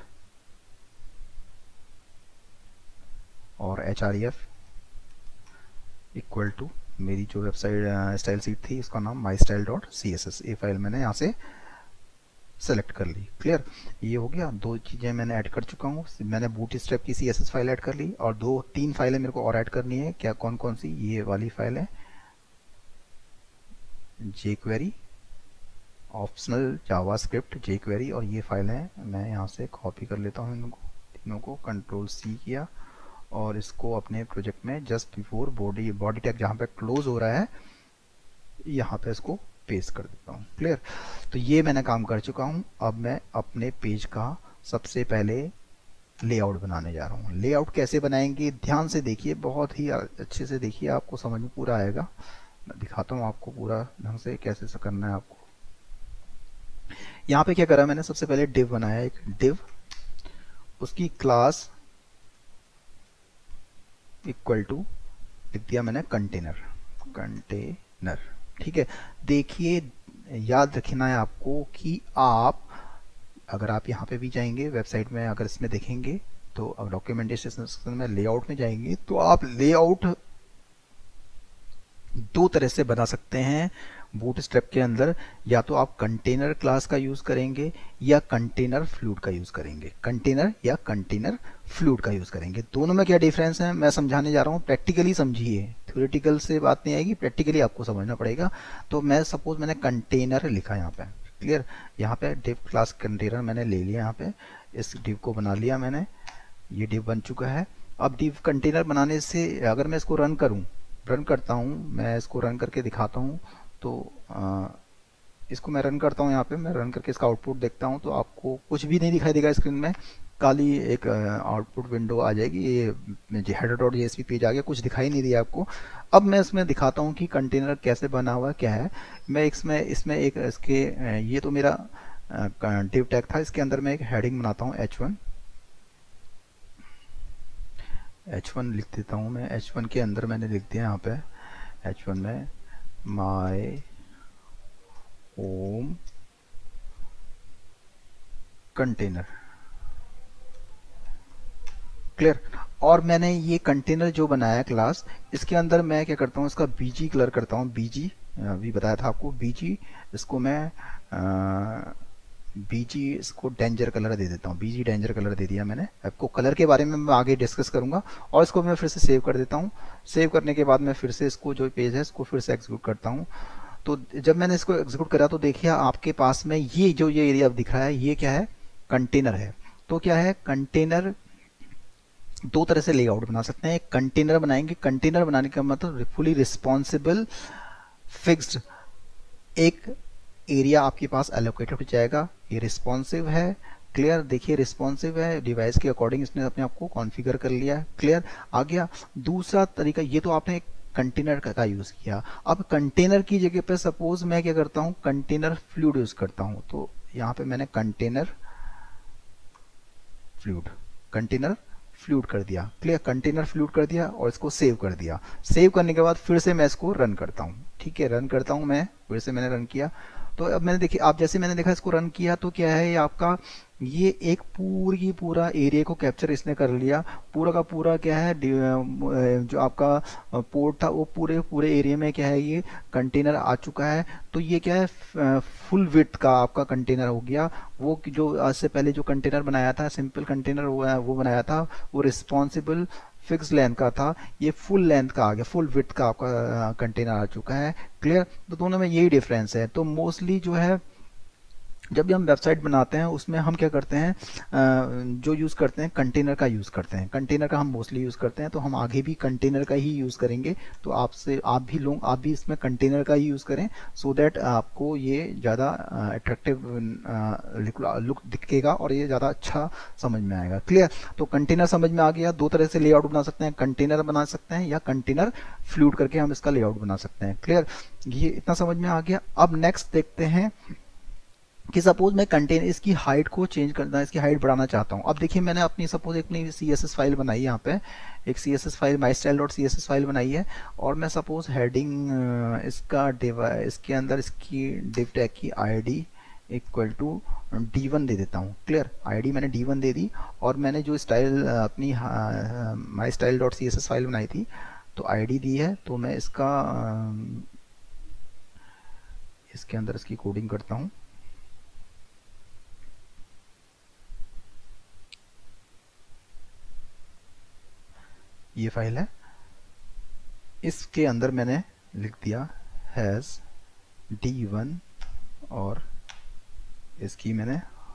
और href इक्वल टू मेरी जो वेबसाइट स्टाइल सीट थी, इसका नाम mystyle.css। ये फाइल मैंने यहाँ से सेलेक्ट कर ली। क्लियर। ये हो गया, दो चीज़ें मैंने ऐड कर चुका हूँ। मैंने बूटस्ट्रैप की CSS फाइल ऐड कर ली, और तीन फाइलें मेरे को और ऐड करनी है। क्या, कौन कौन सी, ये वाली फाइल है jQuery ऑप्शनल जावास्क्रिप्ट jQuery, और ये फाइल है, मैं यहाँ से कॉपी कर लेता हूँ इनको तीनों को, कंट्रोल C किया, और इसको अपने प्रोजेक्ट में जस्ट बिफोर बॉडी टैग जहाँ पे क्लोज हो रहा है, यहाँ पे इसको पेस्ट कर देता हूँ। क्लियर। तो ये मैंने काम कर चुका हूँ। अब मैं अपने पेज का सबसे पहले लेआउट बनाने जा रहा हूँ। लेआउट कैसे बनाएंगे, ध्यान से देखिए, बहुत ही अच्छे से देखिए, आपको समझ में पूरा आएगा। मैं दिखाता हूँ आपको पूरा ढंग से कैसे करना है आपको। यहाँ पे क्या करा मैंने, सबसे पहले डिव बनाया, एक डिव, उसकी क्लास इक्वल टू लिख दिया मैंने कंटेनर। ठीक है। देखिए, याद रखना है आपको कि अगर आप यहाँ पे भी जाएंगे वेबसाइट में, अगर इसमें देखेंगे तो डॉक्यूमेंटेशन सेक्शन में लेआउट में जाएंगे तो आप लेआउट दो तरह से बना सकते हैं बूटस्ट्रैप के अंदर। या तो आप कंटेनर क्लास का यूज करेंगे या कंटेनर फ्लूइड का यूज करेंगे। कंटेनर या कंटेनर फ्लूइड का यूज करेंगे। दोनों में क्या डिफरेंस है मैं समझाने जा रहा हूँ, प्रैक्टिकली समझिए, थ्योरेटिकल से बात नहीं आएगी, प्रैक्टिकली आपको समझना पड़ेगा। तो मैं सपोज मैंने कंटेनर लिखा यहाँ पे। क्लियर। यहाँ पे डिव क्लास कंटेनर मैंने ले लिया, यहाँ पे इस डिव को बना लिया मैंने, ये डिव बन चुका है। अब डिव कंटेनर बनाने से अगर मैं इसको रन करता हूँ, मैं इसको रन करके दिखाता हूँ, तो इसको मैं रन करता हूँ। यहाँ पे मैं रन करके इसका आउटपुट देखता हूँ, तो आपको कुछ भी नहीं दिखाई देगा स्क्रीन में, काली एक आउटपुट विंडो आ जाएगी। ये header.jsp पेज आ गया, कुछ दिखाई नहीं दिया आपको। अब मैं इसमें दिखाता हूँ कि कंटेनर कैसे बना हुआ क्या है। मैं इसमें एक इसके ये तो मेरा डिव टैग था, इसके अंदर मैं एक हेडिंग बनाता हूँ H1 लिख देता हूँ मैं। H1 के अंदर मैंने लिख दिया यहाँ पे, H1 में माय होम कंटेनर। क्लियर। और मैंने ये कंटेनर जो बनाया क्लास, इसके अंदर मैं क्या करता हूँ, इसका बीजी कलर करता हूँ। बीजी अभी बताया था आपको, बीजी, इसको मैं बीजी इसको डेंजर कलर दे देता हूँ। बीजी डेंजर कलर दे दिया मैंने। आपको कलर के बारे में मैं आगे डिस्कस करूंगा। और इसको मैं फिर से सेव कर देता हूँ। सेव करने के बाद मैं फिर से इसको जो पेज है इसको फिर से एग्जीक्यूट करता हूँ। तो जब मैंने इसको एग्जीक्यूट करा तो देखिए आपके पास में ये जो ये एरिया दिख रहा है, ये क्या है, कंटेनर है। तो क्या है, कंटेनर दो तरह से लेआउट बना सकते हैं। एक कंटेनर बनाएंगे, कंटेनर बनाने का मतलब फुली रिस्पॉन्सिबल फिक्स्ड एक एरिया आपके पास एलोकेटेड हो जाएगा। ये रिस्पॉन्सिव है। क्लियर। देखिए रिस्पॉन्सिव है, डिवाइस के अकॉर्डिंग इसने अपने आप को कॉन्फ़िगर कर लिया। क्लियर। आ गया। दूसरा तरीका, ये तो आपने कंटेनर का यूज किया। अब कंटेनर की जगह पे सपोज मैं क्या करता हूँ, कंटेनर फ्लूइड यूज करता हूँ। तो यहाँ पे मैंने कंटेनर फ्लूट कर दिया। क्लियर, कंटेनर फ्लूट कर दिया और इसको सेव कर दिया। सेव करने के बाद फिर से मैं इसको रन करता हूँ। ठीक है, रन करता हूँ मैं, फिर से मैंने रन किया। तो अब मैंने देखिए, आप जैसे मैंने देखा इसको रन किया तो क्या है, ये आपका ये एक पूरी पूरा एरिया को कैप्चर इसने कर लिया। पूरा का पूरा क्या है, जो आपका पोर्ट था वो पूरे पूरे एरिया में क्या है, ये कंटेनर आ चुका है। तो ये क्या है, फुल विड्थ का आपका कंटेनर हो गया। वो जो आज से पहले जो कंटेनर बनाया था, सिंपल कंटेनर वो बनाया था, वो रिस्पॉन्सिबल फिक्स लेंथ का था, ये फुल लेंथ का आ गया, फुल विड्थ का आपका कंटेनर आ चुका है। क्लियर, तो दोनों में यही डिफरेंस है। तो मोस्टली जो है जब भी हम वेबसाइट बनाते हैं उसमें हम क्या करते हैं, जो यूज़ करते हैं कंटेनर का यूज़ करते हैं, कंटेनर का हम मोस्टली यूज़ करते हैं। तो हम आगे भी कंटेनर का ही यूज़ करेंगे। तो आपसे आप भी लोग आप भी इसमें कंटेनर का ही यूज़ करें, सो दैट आपको ये ज़्यादा अट्रैक्टिव लुक दिखेगा और ये ज़्यादा अच्छा समझ में आएगा। क्लियर, तो कंटेनर समझ में आ गया। दो तरह से लेआउट बना सकते हैं, कंटेनर बना सकते हैं या कंटेनर फ्लूट करके हम इसका लेआउट बना सकते हैं। क्लियर, ये इतना समझ में आ गया। अब नेक्स्ट देखते हैं कि सपोज मैं कंटेनर इसकी हाइट को चेंज करना, इसकी हाइट बढ़ाना चाहता हूँ। अब देखिए, मैंने अपनी सपोज अपनी CSS फाइल बनाई है, यहाँ पे एक CSS फाइल mystyle.css फाइल बनाई है। और मैं सपोज हेडिंग इसका डिव इसके अंदर इसकी डिव टैग की ID इक्वल टू D1 दे देता हूँ। क्लियर, ID मैंने D1 दे दी। और मैंने जो स्टाइल अपनी mystyle.css फाइल बनाई थी तो ID दी है। तो मैं इसका इसके अंदर इसकी कोडिंग करता हूँ। ये फाइल है, इसके अंदर मैंने लिख दिया हैज D1 और इसकी मैंने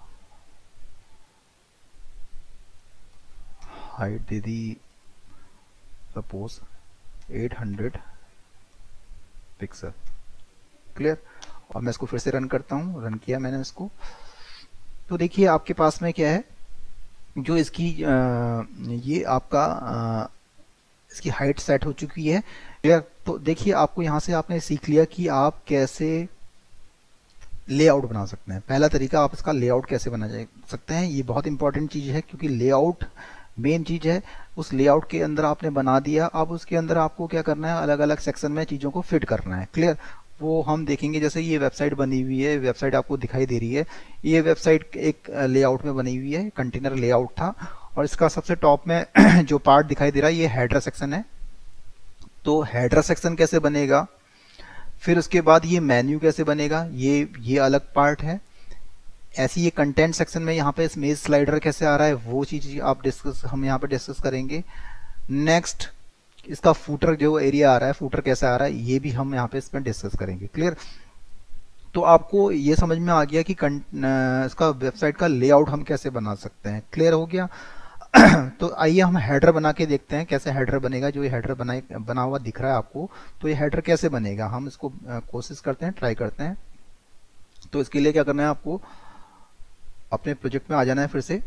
हाइट दे दी सपोज 800 पिक्सल। क्लियर, और मैं इसको फिर से रन करता हूँ। रन किया मैंने इसको, तो देखिए आपके पास में क्या है, जो इसकी ये आपका इसकी हाइट सेट हो चुकी है। क्लियर, तो देखिए आपको यहाँ से आपने सीख लिया कि आप कैसे लेआउट बना सकते हैं। पहला तरीका, आप इसका लेआउट कैसे बना सकते हैं, ये बहुत इंपॉर्टेंट चीज़ है, क्योंकि लेआउट मेन चीज़ है। उस लेआउट के अंदर आपने बना दिया, अब उसके अंदर आपको क्या करना है, अलग अलग सेक्शन में चीज़ों को फिट करना है। क्लियर, वो हम देखेंगे। जैसे ये वेबसाइट बनी हुई है, वेबसाइट आपको दिखाई दे रही है, ये वेबसाइट एक लेआउट में बनी हुई है, कंटेनर लेआउट था। और इसका सबसे टॉप में जो पार्ट दिखाई दे रहा है, ये हेडर सेक्शन है। तो हेडर सेक्शन कैसे बनेगा, फिर उसके बाद ये मेन्यू कैसे बनेगा, ये अलग पार्ट है। ऐसे ये कंटेंट सेक्शन में यहाँ पे इमेज स्लाइडर कैसे आ रहा है, वो चीज हम यहाँ पे डिस्कस करेंगे। नेक्स्ट, इसका फूटर जो एरिया आ रहा है, फूटर कैसे आ रहा है, ये भी हम यहाँ पे इसमें डिस्कस करेंगे। क्लियर, तो आपको ये समझ में आ गया कि इसका वेबसाइट का लेआउट हम कैसे बना सकते हैं। क्लियर हो गया। तो आइए हम हेडर बना के देखते हैं कैसे हेडर बनेगा। जो ये हेडर बना हुआ दिख रहा है आपको, तो ये हेडर कैसे बनेगा, हम इसको कोशिश करते हैं, ट्राई करते हैं। तो इसके लिए क्या करना है, आपको अपने प्रोजेक्ट में आ जाना है फिर से।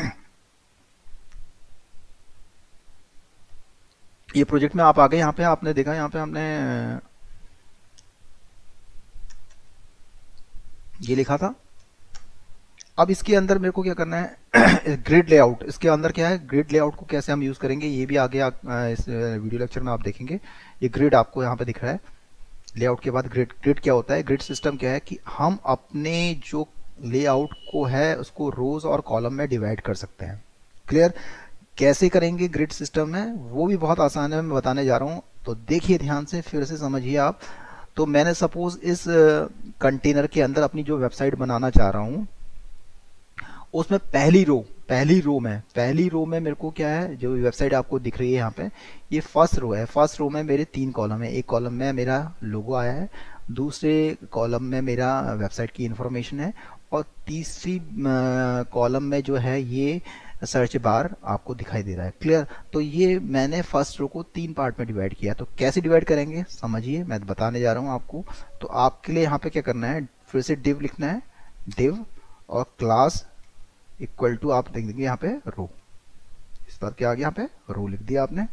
ये प्रोजेक्ट में आप आ गए, यहाँ पे आपने देखा, यहाँ पे हमने ये लिखा था। अब इसके अंदर मेरे को क्या करना है, ग्रिड लेआउट। इसके अंदर क्या है, ग्रिड लेआउट को कैसे हम यूज करेंगे, ये भी आगे इस वीडियो लेक्चर में आप देखेंगे। ये ग्रिड आपको यहाँ पे दिख रहा है, लेआउट के बाद ग्रिड। ग्रिड क्या होता है, ग्रिड सिस्टम क्या है कि हम अपने जो लेआउट को है उसको रोज और कॉलम में डिवाइड कर सकते हैं। क्लियर, कैसे करेंगे ग्रिड सिस्टम में, वो भी बहुत आसान है, मैं बताने जा रहा हूँ। तो देखिए ध्यान से, फिर से समझिए आप। तो मैंने सपोज इस कंटेनर के अंदर अपनी जो वेबसाइट बनाना चाह रहा हूँ, उसमें पहली रो में मेरे को क्या है, जो वेबसाइट आपको दिख रही है यहाँ पे, ये फर्स्ट रो है। फर्स्ट रो में मेरे 3 कॉलम है। एक कॉलम में मेरा लोगो आया है, दूसरे कॉलम में मेरा वेबसाइट की इंफॉर्मेशन है, और तीसरी कॉलम में जो है ये सर्च बार आपको दिखाई दे रहा है। क्लियर, तो ये मैंने फर्स्ट रो को 3 पार्ट में डिवाइड किया। तो कैसे डिवाइड करेंगे समझिए, मैं बताने जा रहा हूँ आपको। तो आपके लिए यहाँ पे क्या करना है, फिर से डिव लिखना है, डिव और क्लास इक्वल टू, आप देख देंगे यहाँ पे रो। इस बार क्या आ गया, यहाँ पे रो लिख दिया आपने।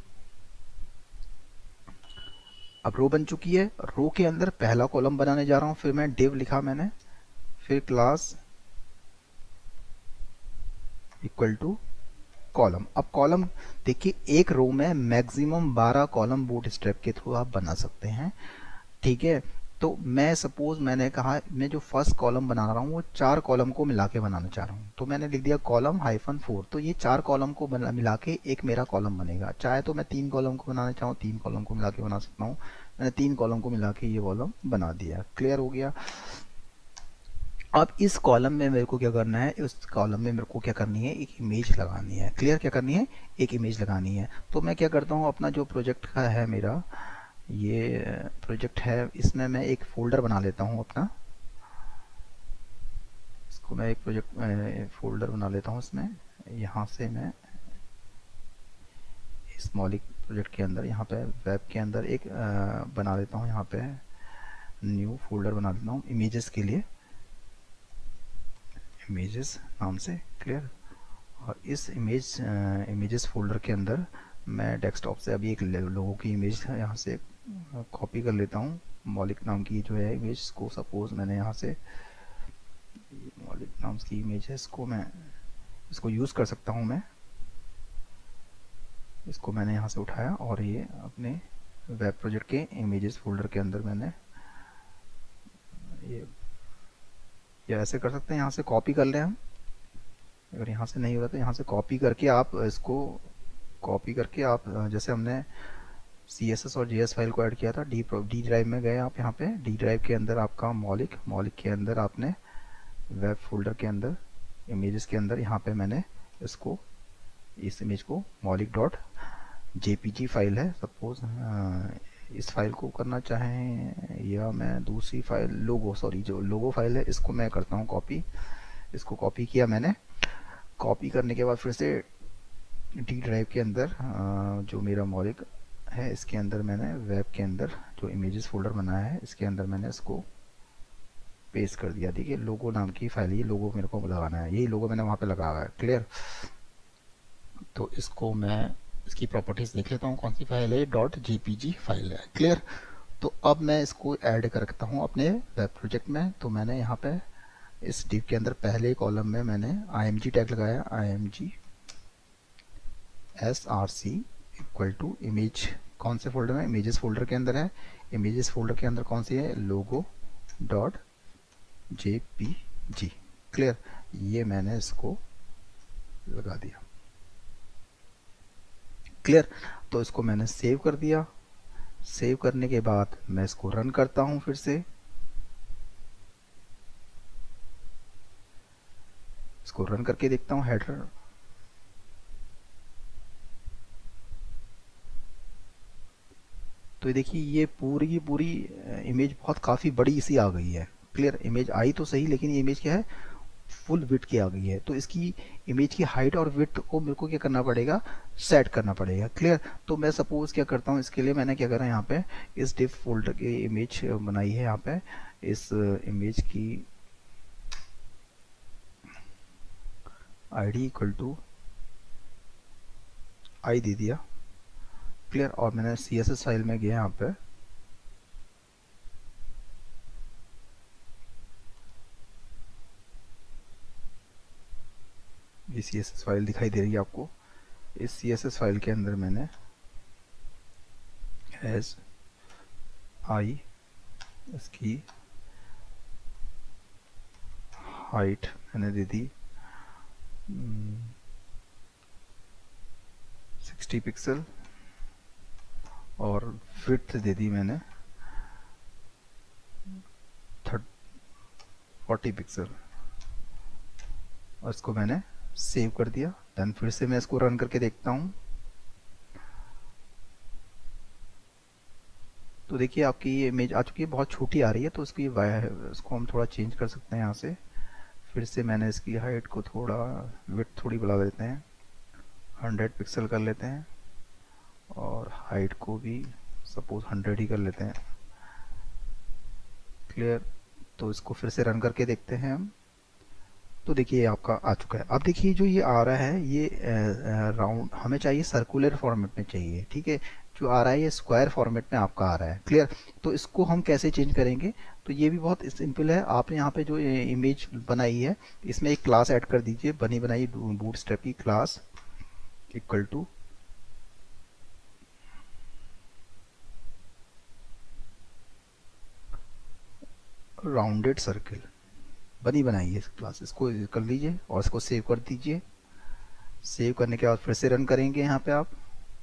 अब रो बन चुकी है। रो के अंदर पहला कॉलम बनाने जा रहा हूँ, फिर मैं डिव लिखा मैंने, फिर क्लास इक्वल टू कॉलम। अब कॉलम देखिए, एक रो में मैक्सिमम 12 कॉलम बूटस्ट्रैप के थ्रू आप बना सकते हैं, ठीक है। तो मैं सपोज मैंने कहा मैं जो फर्स्ट कॉलम बना रहा हूँ वो 4 कॉलम को मिला के बनाना चाह रहा हूँ, तो मैंने लिख दिया कॉलम -4। तो ये 4 कॉलम को मिला के एक मेरा कॉलम बनेगा। चाहे तो मैं 3 कॉलम को बनाना चाहूँ, 3 कॉलम को मिला के बना सकता हूँ। मैंने 3 कॉलम को मिला के ये कॉलम बना दिया। क्लियर हो गया। अब इस कॉलम में मेरे को क्या करना है, इस कॉलम में मेरे को क्या करनी है, एक इमेज लगानी है। क्लियर, क्या करनी है, एक इमेज लगानी है। तो मैं क्या करता हूँ, अपना जो प्रोजेक्ट का है, मेरा ये प्रोजेक्ट है, इसमें मैं एक फोल्डर बना लेता हूँ अपना। इसको मैं एक प्रोजेक्ट फोल्डर बना लेता हूँ इसमें। यहाँ से मैं इस मौलिक प्रोजेक्ट के अंदर, यहाँ पे वेब के अंदर एक बना लेता हूँ, यहाँ पे न्यू फोल्डर बना लेता हूँ इमेजेस के लिए, इमेजेस नाम से। क्लियर। और इस इमेजेस फोल्डर के अंदर मैं डेस्कटॉप से अभी एक लोगों की इमेज यहाँ से कॉपी कर लेता हूँ। मौलिक नाम की जो है इमेज को, सपोज मैंने यहाँ से मौलिक नाम की इमेज है, इसको यूज़ कर सकता हूँ मैं। इसको मैंने यहाँ से उठाया और ये अपने वेब प्रोजेक्ट के इमेजेस फोल्डर के अंदर मैंने ये ऐसे कर सकते हैं, यहाँ से कॉपी कर लें हम। अगर यहाँ से नहीं हो रहा तो यहाँ से कॉपी करके आप इसको जैसे हमने CSS और JS फाइल को ऐड किया था, डी ड्राइव में गए आप। यहाँ पे डी ड्राइव के अंदर आपका मौलिक के अंदर आपने वेब फोल्डर के अंदर इमेजेस के अंदर यहाँ पे मैंने इस इमेज को maulik.jpg फाइल है, सपोज इस फाइल को करना चाहें, या मैं दूसरी फाइल जो लोगो फाइल है, इसको मैं करता हूँ कॉपी। इसको कॉपी किया मैंने। कॉपी करने के बाद फिर से डी ड्राइव के अंदर जो मेरा मौलिक है, इसके अंदर मैंने वेब के अंदर जो इमेजेस फोल्डर बनाया है, इसके अंदर मैंने इसको पेस्ट कर दिया। देखिए लोगो नाम की फाइल, ये लोगो मेरे को लगाना है, यही लोगो मैंने वहाँ पे लगा हुआ है। क्लियर। तो इसको मैं इसकी प्रॉपर्टीज देख लेता हूँ, कौन सी फाइल है, .jpg फाइल है। क्लियर। तो अब मैं इसको ऐड कर रखता हूँ अपने वेब प्रोजेक्ट में। तो मैंने यहाँ पे इस डिव के अंदर पहले कॉलम में मैंने img टैग लगाया, img src equal to image, कौन से फोल्डर में, इमेजेस फोल्डर के अंदर है। इमेजेस फोल्डर के अंदर कौन सी है, logo.jpg। क्लियर। ये मैंने इसको लगा दिया। क्लियर। तो इसको मैंने सेव कर दिया। सेव करने के बाद मैं इसको रन करता हूं फिर से। इसको रन करके देखता हूं हेडर। तो देखिए ये पूरी की पूरी इमेज काफ़ी बड़ी सी आ गई है। क्लियर। इमेज आई तो सही, लेकिन ये इमेज क्या है, फुल विड्थ की आ गई है। तो इसकी इमेज की हाइट और विड्थ को मेरे को क्या करना पड़ेगा, सेट करना पड़ेगा। क्लियर। तो मैं सपोज क्या करता हूँ, इसके लिए मैंने क्या करा, यहाँ पे इस डिव फोल्डर की इमेज बनाई है। यहाँ पे इस इमेज की id इक्वल टू आई दे दिया। क्लियर। और मैंने CSS फाइल में गया, यहाँ पे ये CSS फाइल दिखाई दे रही है आपको। इस CSS फाइल के अंदर मैंने एज आई इसकी हाइट मैंने दे दी 60 पिक्सल और विड्थ दे दी मैंने 40 पिक्सल, और इसको मैंने सेव कर दिया। देन फिर से मैं इसको रन करके देखता हूँ। तो देखिए आपकी ये इमेज आ चुकी है, बहुत छोटी आ रही है। तो इसको हम थोड़ा चेंज कर सकते हैं। यहाँ से फिर से मैंने इसकी हाइट को थोड़ा, विड्थ थोड़ी बढ़ा देते हैं, 100 पिक्सल कर लेते हैं, और हाइट को भी सपोज 100 ही कर लेते हैं। क्लियर। तो इसको फिर से रन करके देखते हैं हम। तो देखिए आपका आ चुका है। अब देखिए जो ये आ रहा है, ये राउंड हमें चाहिए, सर्कुलर फॉर्मेट में चाहिए। ठीक है। जो आ रहा है ये स्क्वायर फॉर्मेट में आपका आ रहा है। क्लियर। तो इसको हम कैसे चेंज करेंगे, तो ये भी बहुत सिंपल है। आपने यहाँ पे जो इमेज बनाई है, इसमें एक क्लास ऐड कर दीजिए, बनी बनाई बूटस्ट्रैप की class equal to rounded circle बनी बनाई है क्लास, इसको कर लीजिए और इसको सेव कर दीजिए। सेव करने के बाद फिर से रन करेंगे यहाँ पे आप,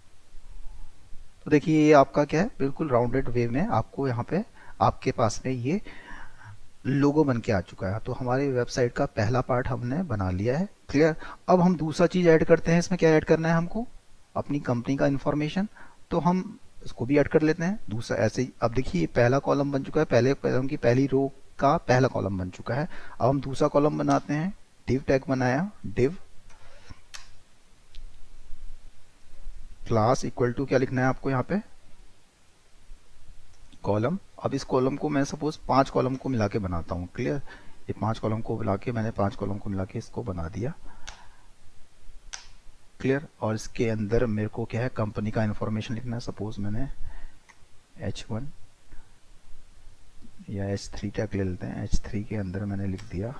तो देखिए ये आपका क्या है, बिल्कुल राउंडेड वे में आपको यहाँ पे आपके पास में ये लोगो बन के आ चुका है। तो हमारी वेबसाइट का पहला पार्ट हमने बना लिया है। क्लियर। अब हम दूसरा चीज ऐड करते हैं, इसमें क्या ऐड करना है हमको, अपनी कंपनी का इंफॉर्मेशन। तो हम इसको भी ऐड कर लेते हैं दूसरा ऐसे ही। अब देखिए पहला कॉलम बन चुका है, पहले कॉलम की पहली रो का पहला कॉलम बन चुका है। अब हम दूसरा कॉलम बनाते हैं, डिव टैग बनाया, डिव क्लास इक्वल टू क्या लिखना है आपको यहाँ पे, कॉलम। अब इस कॉलम को मैं सपोज 5 कॉलम को मिला के बनाता हूँ। क्लियर। ये 5 कॉलम को मिला के मैंने 5 कॉलम को मिला के इसको बना दिया। क्लियर। और इसके अंदर मेरे को क्या है, कंपनी का इंफॉर्मेशन लिखना है। सपोज मैंने H1 या H3 टैग ले लेते हैं। H3 के अंदर मैंने लिख दिया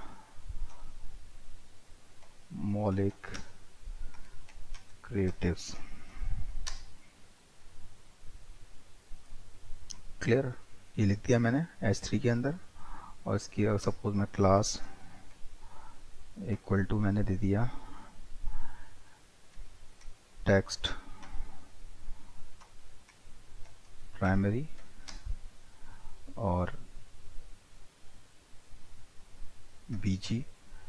मौलिक क्रिएटिव्स। क्लियर। ये लिख दिया मैंने H3 के अंदर। और इसकी सपोज मैं क्लास इक्वल टू मैंने दे दिया टेक्स्ट प्राइमरी और बीजी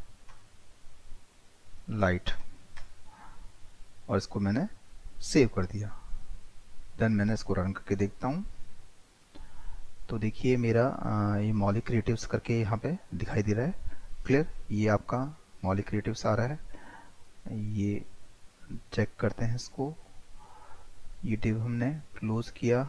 लाइट, और इसको मैंने सेव कर दिया। देन मैंने इसको रन करके देखता हूँ, तो देखिए मेरा ये मौलिक क्रिएटिव्स करके यहाँ पे दिखाई दे रहा है। क्लियर। ये आपका मौलिक क्रिएटिव्स आ रहा है। ये चेक करते हैं इसको। ये डिव हमने क्लोज किया,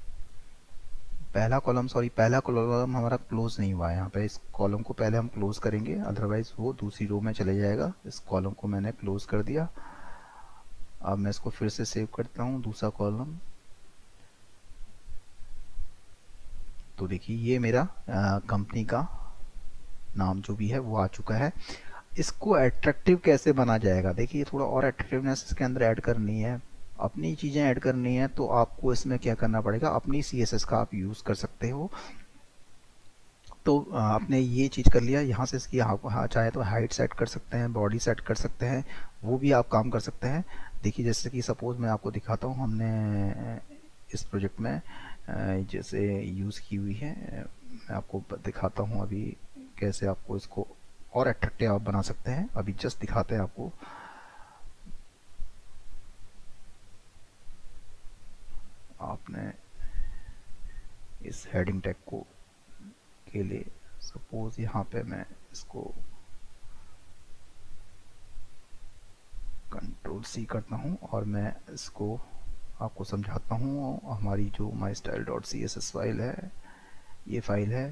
पहला कॉलम हमारा क्लोज नहीं हुआ है यहाँ पे। इस कॉलम को पहले हम क्लोज करेंगे, अदरवाइज वो दूसरी रो में चले जाएगा। इस कॉलम को मैंने क्लोज कर दिया। अब मैं इसको फिर से सेव करता हूँ दूसरा कॉलम। तो देखिए ये मेरा कंपनी का नाम जो भी है वो आ चुका है। इसको अट्रैक्टिव कैसे बना जाएगा, देखिए थोड़ा और अट्रैक्टिवनेस इसके अंदर ऐड करनी है, अपनी चीज़ें ऐड करनी है। तो आपको इसमें क्या करना पड़ेगा, अपनी CSS का आप यूज़ कर सकते हो। तो आपने ये चीज़ कर लिया, यहाँ से इसकी चाहे तो हाइट सेट कर सकते हैं, बॉडी सेट कर सकते हैं, वो भी आप काम कर सकते हैं। देखिए जैसे कि सपोज़ मैं आपको दिखाता हूँ, हमने इस प्रोजेक्ट में जैसे यूज़ की हुई है, मैं आपको दिखाता हूँ अभी कैसे आपको इसको और अट्रैक्टिव आप बना सकते हैं। अभी जस्ट दिखाते हैं आपको। आपने इस हेडिंग टैग को के लिए सपोज यहाँ पे मैं इसको Ctrl+C करता हूँ और मैं इसको आपको समझाता हूँ। हमारी जो mystyle.css फाइल है, ये फाइल है।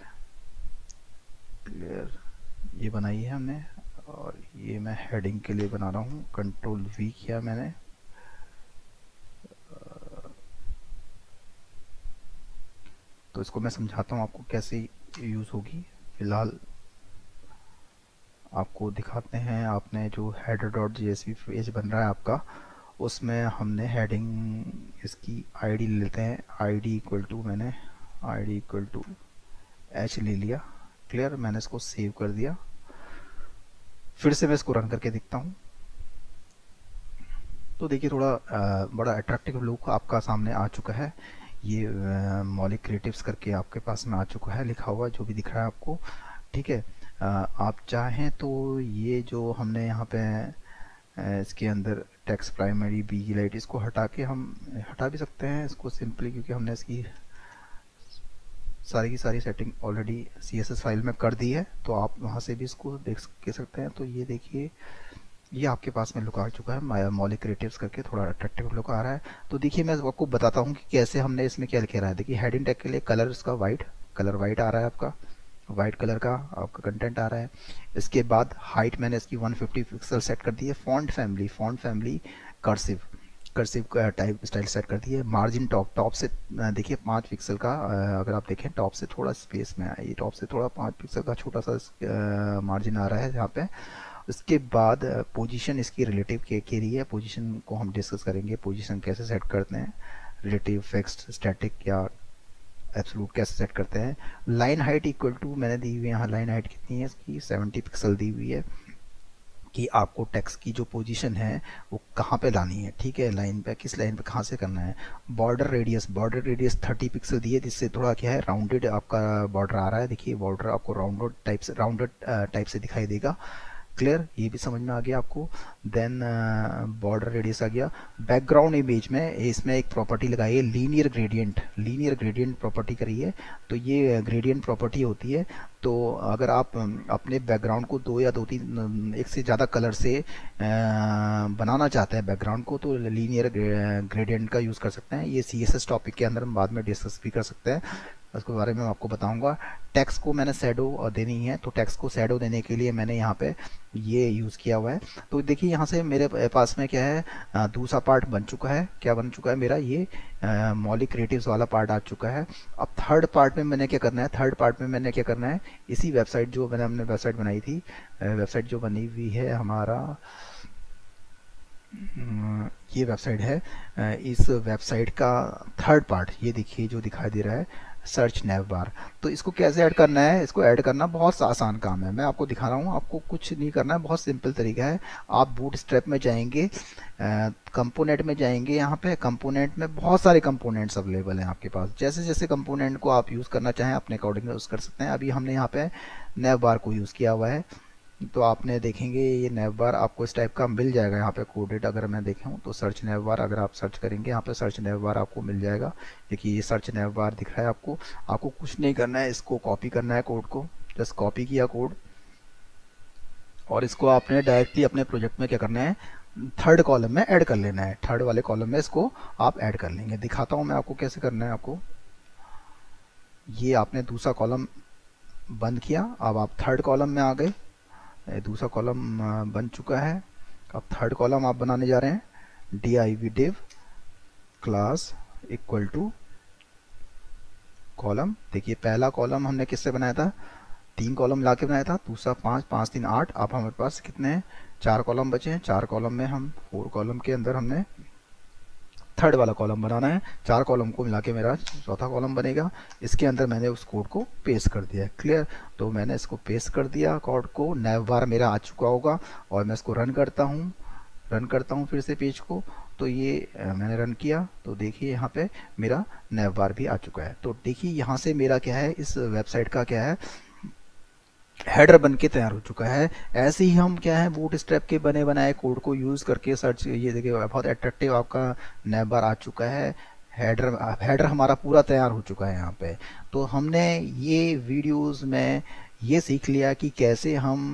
क्लियर। ये बनाई है हमने, और ये मैं हेडिंग के लिए बना रहा हूँ। Ctrl+V किया मैंने। तो इसको मैं समझाता हूँ आपको कैसे यूज़ होगी। फिलहाल आपको दिखाते हैं। आपने जो header.jsp पेज बन रहा है आपका, उसमें हमने हेडिंग इसकी आईडी ले लेते हैं। आईडी इक्वल टू मैंने आईडी इक्वल टू h ले लिया। क्लियर। मैंने इसको सेव कर दिया। फिर से मैं इसको रन करके देखता हूँ। तो देखिए थोड़ा बड़ा अट्रैक्टिव लुक आपका सामने आ चुका है। ये मौलिक क्रिएटिव्स करके आपके पास में आ चुका है, लिखा हुआ जो भी दिख रहा है आपको। ठीक है। आप चाहें तो ये जो हमने यहाँ पे इसके अंदर टेक्स्ट प्राइमरी बीजी लाइट, इसको हटा के हम हटा भी सकते हैं इसको सिंपली, क्योंकि हमने इसकी सारी की सारी सेटिंग ऑलरेडी CSS फाइल में कर दी है। तो आप वहाँ से भी इसको देख सकते हैं। तो ये देखिए ये आपके पास में लुक आ चुका है, मौलिक क्रिएटिव्स करके थोड़ा अट्रैक्टिव लुक आ रहा है। तो देखिए मैं आपको बताता हूँ कि कैसे हमने इसमें क्या लिखा है। देखिए हेडिंग टैग के लिए कलर इसका कलर वाइट आ रहा है, आपका वाइट कलर का आपका कंटेंट आ रहा है। इसके बाद हाइट मैंने इसकी 150 पिक्सल सेट कर दी है। Font family cursive type style set कर दी है। मार्जिन टॉप से देखिए 5 पिक्सल का, अगर आप देखें टॉप से थोड़ा स्पेस में आए, ये टॉप से थोड़ा 5 पिक्सल का छोटा सा मार्जिन आ रहा है यहाँ पे। उसके बाद पोजीशन इसकी रिलेटिव के लिए पोजीशन को हम डिस्कस करेंगे, पोजीशन कैसे सेट करते हैं, रिलेटिव, फिक्स्ड, स्टैटिक या एब्सोल्यूट कैसे सेट करते हैं। लाइन हाइट इक्वल टू मैंने दी हुई है, यहाँ लाइन हाइट कितनी है इसकी 70 पिक्सल दी हुई है कि आपको टेक्स्ट की जो पोजीशन है वो कहाँ पे लानी है, ठीक है, लाइन पे, किस लाइन पे कहाँ से करना है। बॉर्डर रेडियस 30 पिक्सल दी है, जिससे थोड़ा क्या है राउंडेड आपका बॉर्डर आ रहा है। देखिए बॉर्डर आपको राउंडेड टाइप से दिखाई देगा। क्लियर, ये भी समझ में आ गया आपको। देन बॉर्डर रेडियस आ गया। बैकग्राउंड इमेज में इसमें एक प्रॉपर्टी लगाई है लीनियर ग्रेडियंट प्रॉपर्टी करी है। तो ये ग्रेडियंट प्रॉपर्टी होती है, तो अगर आप अपने बैकग्राउंड को दो या तीन एक से ज़्यादा कलर से बनाना चाहते हैं बैकग्राउंड को, तो लीनियर ग्रेडियंट का यूज़ कर सकते हैं। ये CSS टॉपिक के अंदर हम बाद में डिस्कस भी कर सकते हैं, उसके बारे में मैं आपको बताऊंगा। टेक्स्ट को मैंने शैडो देनी है, तो टेक्स्ट को शैडो देने के लिए मैंने यहाँ पे ये यूज़ किया हुआ है। तो देखिए यहाँ से मेरे पास में क्या है, दूसरा पार्ट बन चुका है। क्या बन चुका है मेरा, ये मौलिक क्रिएटिव्स वाला पार्ट आ चुका है। अब थर्ड पार्ट में मैंने क्या करना है, इसी वेबसाइट जो हमने वेबसाइट बनाई थी, वेबसाइट जो बनी हुई है हमारा, ये वेबसाइट है, इस वेबसाइट का थर्ड पार्ट ये देखिए जो दिखाई दे रहा है, सर्च नैव बार। तो इसको कैसे ऐड करना है, इसको ऐड करना बहुत आसान काम है, मैं आपको दिखा रहा हूँ। आपको कुछ नहीं करना है, बहुत सिंपल तरीका है। आप बूटस्ट्रैप में जाएंगे, कंपोनेंट में जाएंगे, यहाँ पे कंपोनेंट में बहुत सारे कंपोनेंट्स अवेलेबल हैं आपके पास। जैसे जैसे कंपोनेंट को आप यूज़ करना चाहें अपने अकॉर्डिंग यूज़ कर सकते हैं। अभी हमने यहाँ पे नैव बार को यूज़ किया हुआ है, तो आपने देखेंगे ये नैव बार आपको इस टाइप का मिल जाएगा। यहाँ पे कोडेड अगर मैं देखूँ तो सर्च नैव बार, अगर आप सर्च करेंगे यहाँ पे सर्च नैव बार आपको मिल जाएगा। देखिए ये सर्च नैव बार दिख रहा है आपको कुछ नहीं करना है, इसको कॉपी करना है कोड को। जस्ट कॉपी किया कोड और इसको आपने डायरेक्टली अपने प्रोजेक्ट में क्या करना है, थर्ड कॉलम में ऐड कर लेना है। थर्ड वाले कॉलम में इसको आप ऐड कर लेंगे। दिखाता हूँ मैं आपको कैसे करना है। आपको ये आपने दूसरा कॉलम बंद किया, अब आप थर्ड कॉलम में आ गए, दूसरा कॉलम बन चुका है। अब थर्ड कॉलम आप बनाने जा रहे हैं, div div class equal to column. देखिए पहला कॉलम हमने किससे बनाया था, 3 कॉलम ला के बनाया था, दूसरा 5, 5 3 8। अब हमारे पास कितने हैं, 4 कॉलम बचे हैं। 4 कॉलम में हम 4 कॉलम के अंदर हमने थर्ड वाला कॉलम बनाना है। 4 कॉलम को मिला के मेरा चौथा कॉलम बनेगा। इसके अंदर मैंने उस कोड को पेस्ट कर दिया है। क्लियर, तो मैंने इसको पेस्ट कर दिया कोड को। नैव बार मेरा आ चुका होगा और मैं इसको रन करता हूँ फिर से पेज को। तो ये मैंने रन किया, तो देखिए यहाँ पे मेरा नैव बार भी आ चुका है। तो देखिए यहाँ से मेरा क्या है, इस वेबसाइट का क्या है, हेडर बन के तैयार हो चुका है। ऐसे ही हम क्या है, बूटस्ट्रैप के बने बनाए कोड को यूज़ करके सर्च, ये देखिए बहुत अट्रैक्टिव आपका नैव बार आ चुका है। हेडर हमारा पूरा तैयार हो चुका है यहाँ पे। तो हमने ये वीडियोस में ये सीख लिया कि कैसे हम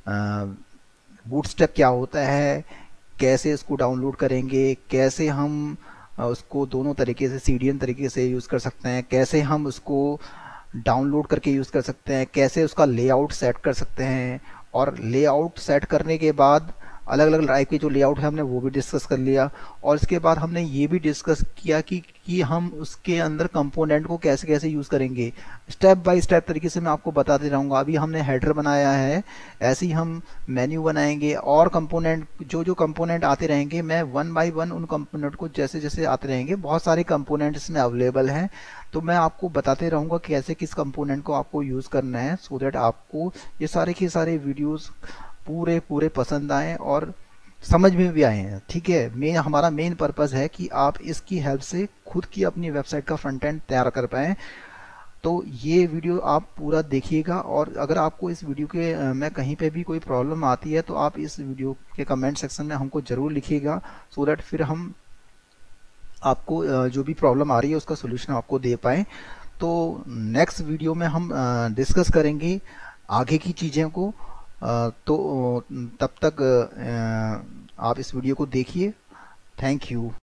बूटस्ट्रैप क्या होता है, कैसे इसको डाउनलोड करेंगे, कैसे हम उसको दोनों तरीके से CDN तरीके से यूज़ कर सकते हैं, कैसे हम उसको डाउनलोड करके यूज़ कर सकते हैं, कैसे उसका लेआउट सेट कर सकते हैं। और लेआउट सेट करने के बाद अलग अलग टाइप के जो लेआउट है हमने वो भी डिस्कस कर लिया। और इसके बाद हमने ये भी डिस्कस किया कि हम उसके अंदर कंपोनेंट को कैसे कैसे यूज़ करेंगे। स्टेप बाय स्टेप तरीके से मैं आपको बताते रहूँगा। अभी हमने हेडर बनाया है, ऐसे ही हम मेन्यू बनाएंगे और कंपोनेंट, जो कंपोनेंट आते रहेंगे, मैं 1 बाय 1 उन कंपोनेंट को जैसे जैसे आते रहेंगे, बहुत सारे कंपोनेंट इसमें अवेलेबल हैं, तो मैं आपको बताते रहूँगा कैसे किस कंपोनेंट को आपको यूज़ करना है, सो दैट आपको ये सारे के सारे वीडियोज़ पूरे पसंद आए और समझ में भी आए हैं। ठीक है, हमारा मेन पर्पस है कि आप इसकी हेल्प से खुद की अपनी वेबसाइट का फ्रंट एंड तैयार कर पाएँ। तो ये वीडियो आप पूरा देखिएगा, और अगर आपको इस वीडियो के में कहीं पे भी कोई प्रॉब्लम आती है तो आप इस वीडियो के कमेंट सेक्शन में हमको ज़रूर लिखिएगा, सो दैट फिर हम आपको जो भी प्रॉब्लम आ रही है उसका सोल्यूशन आपको दे पाएँ। तो नेक्स्ट वीडियो में हम डिस्कस करेंगे आगे की चीज़ें को। तो तब तक आप इस वीडियो को देखिए। Thank you.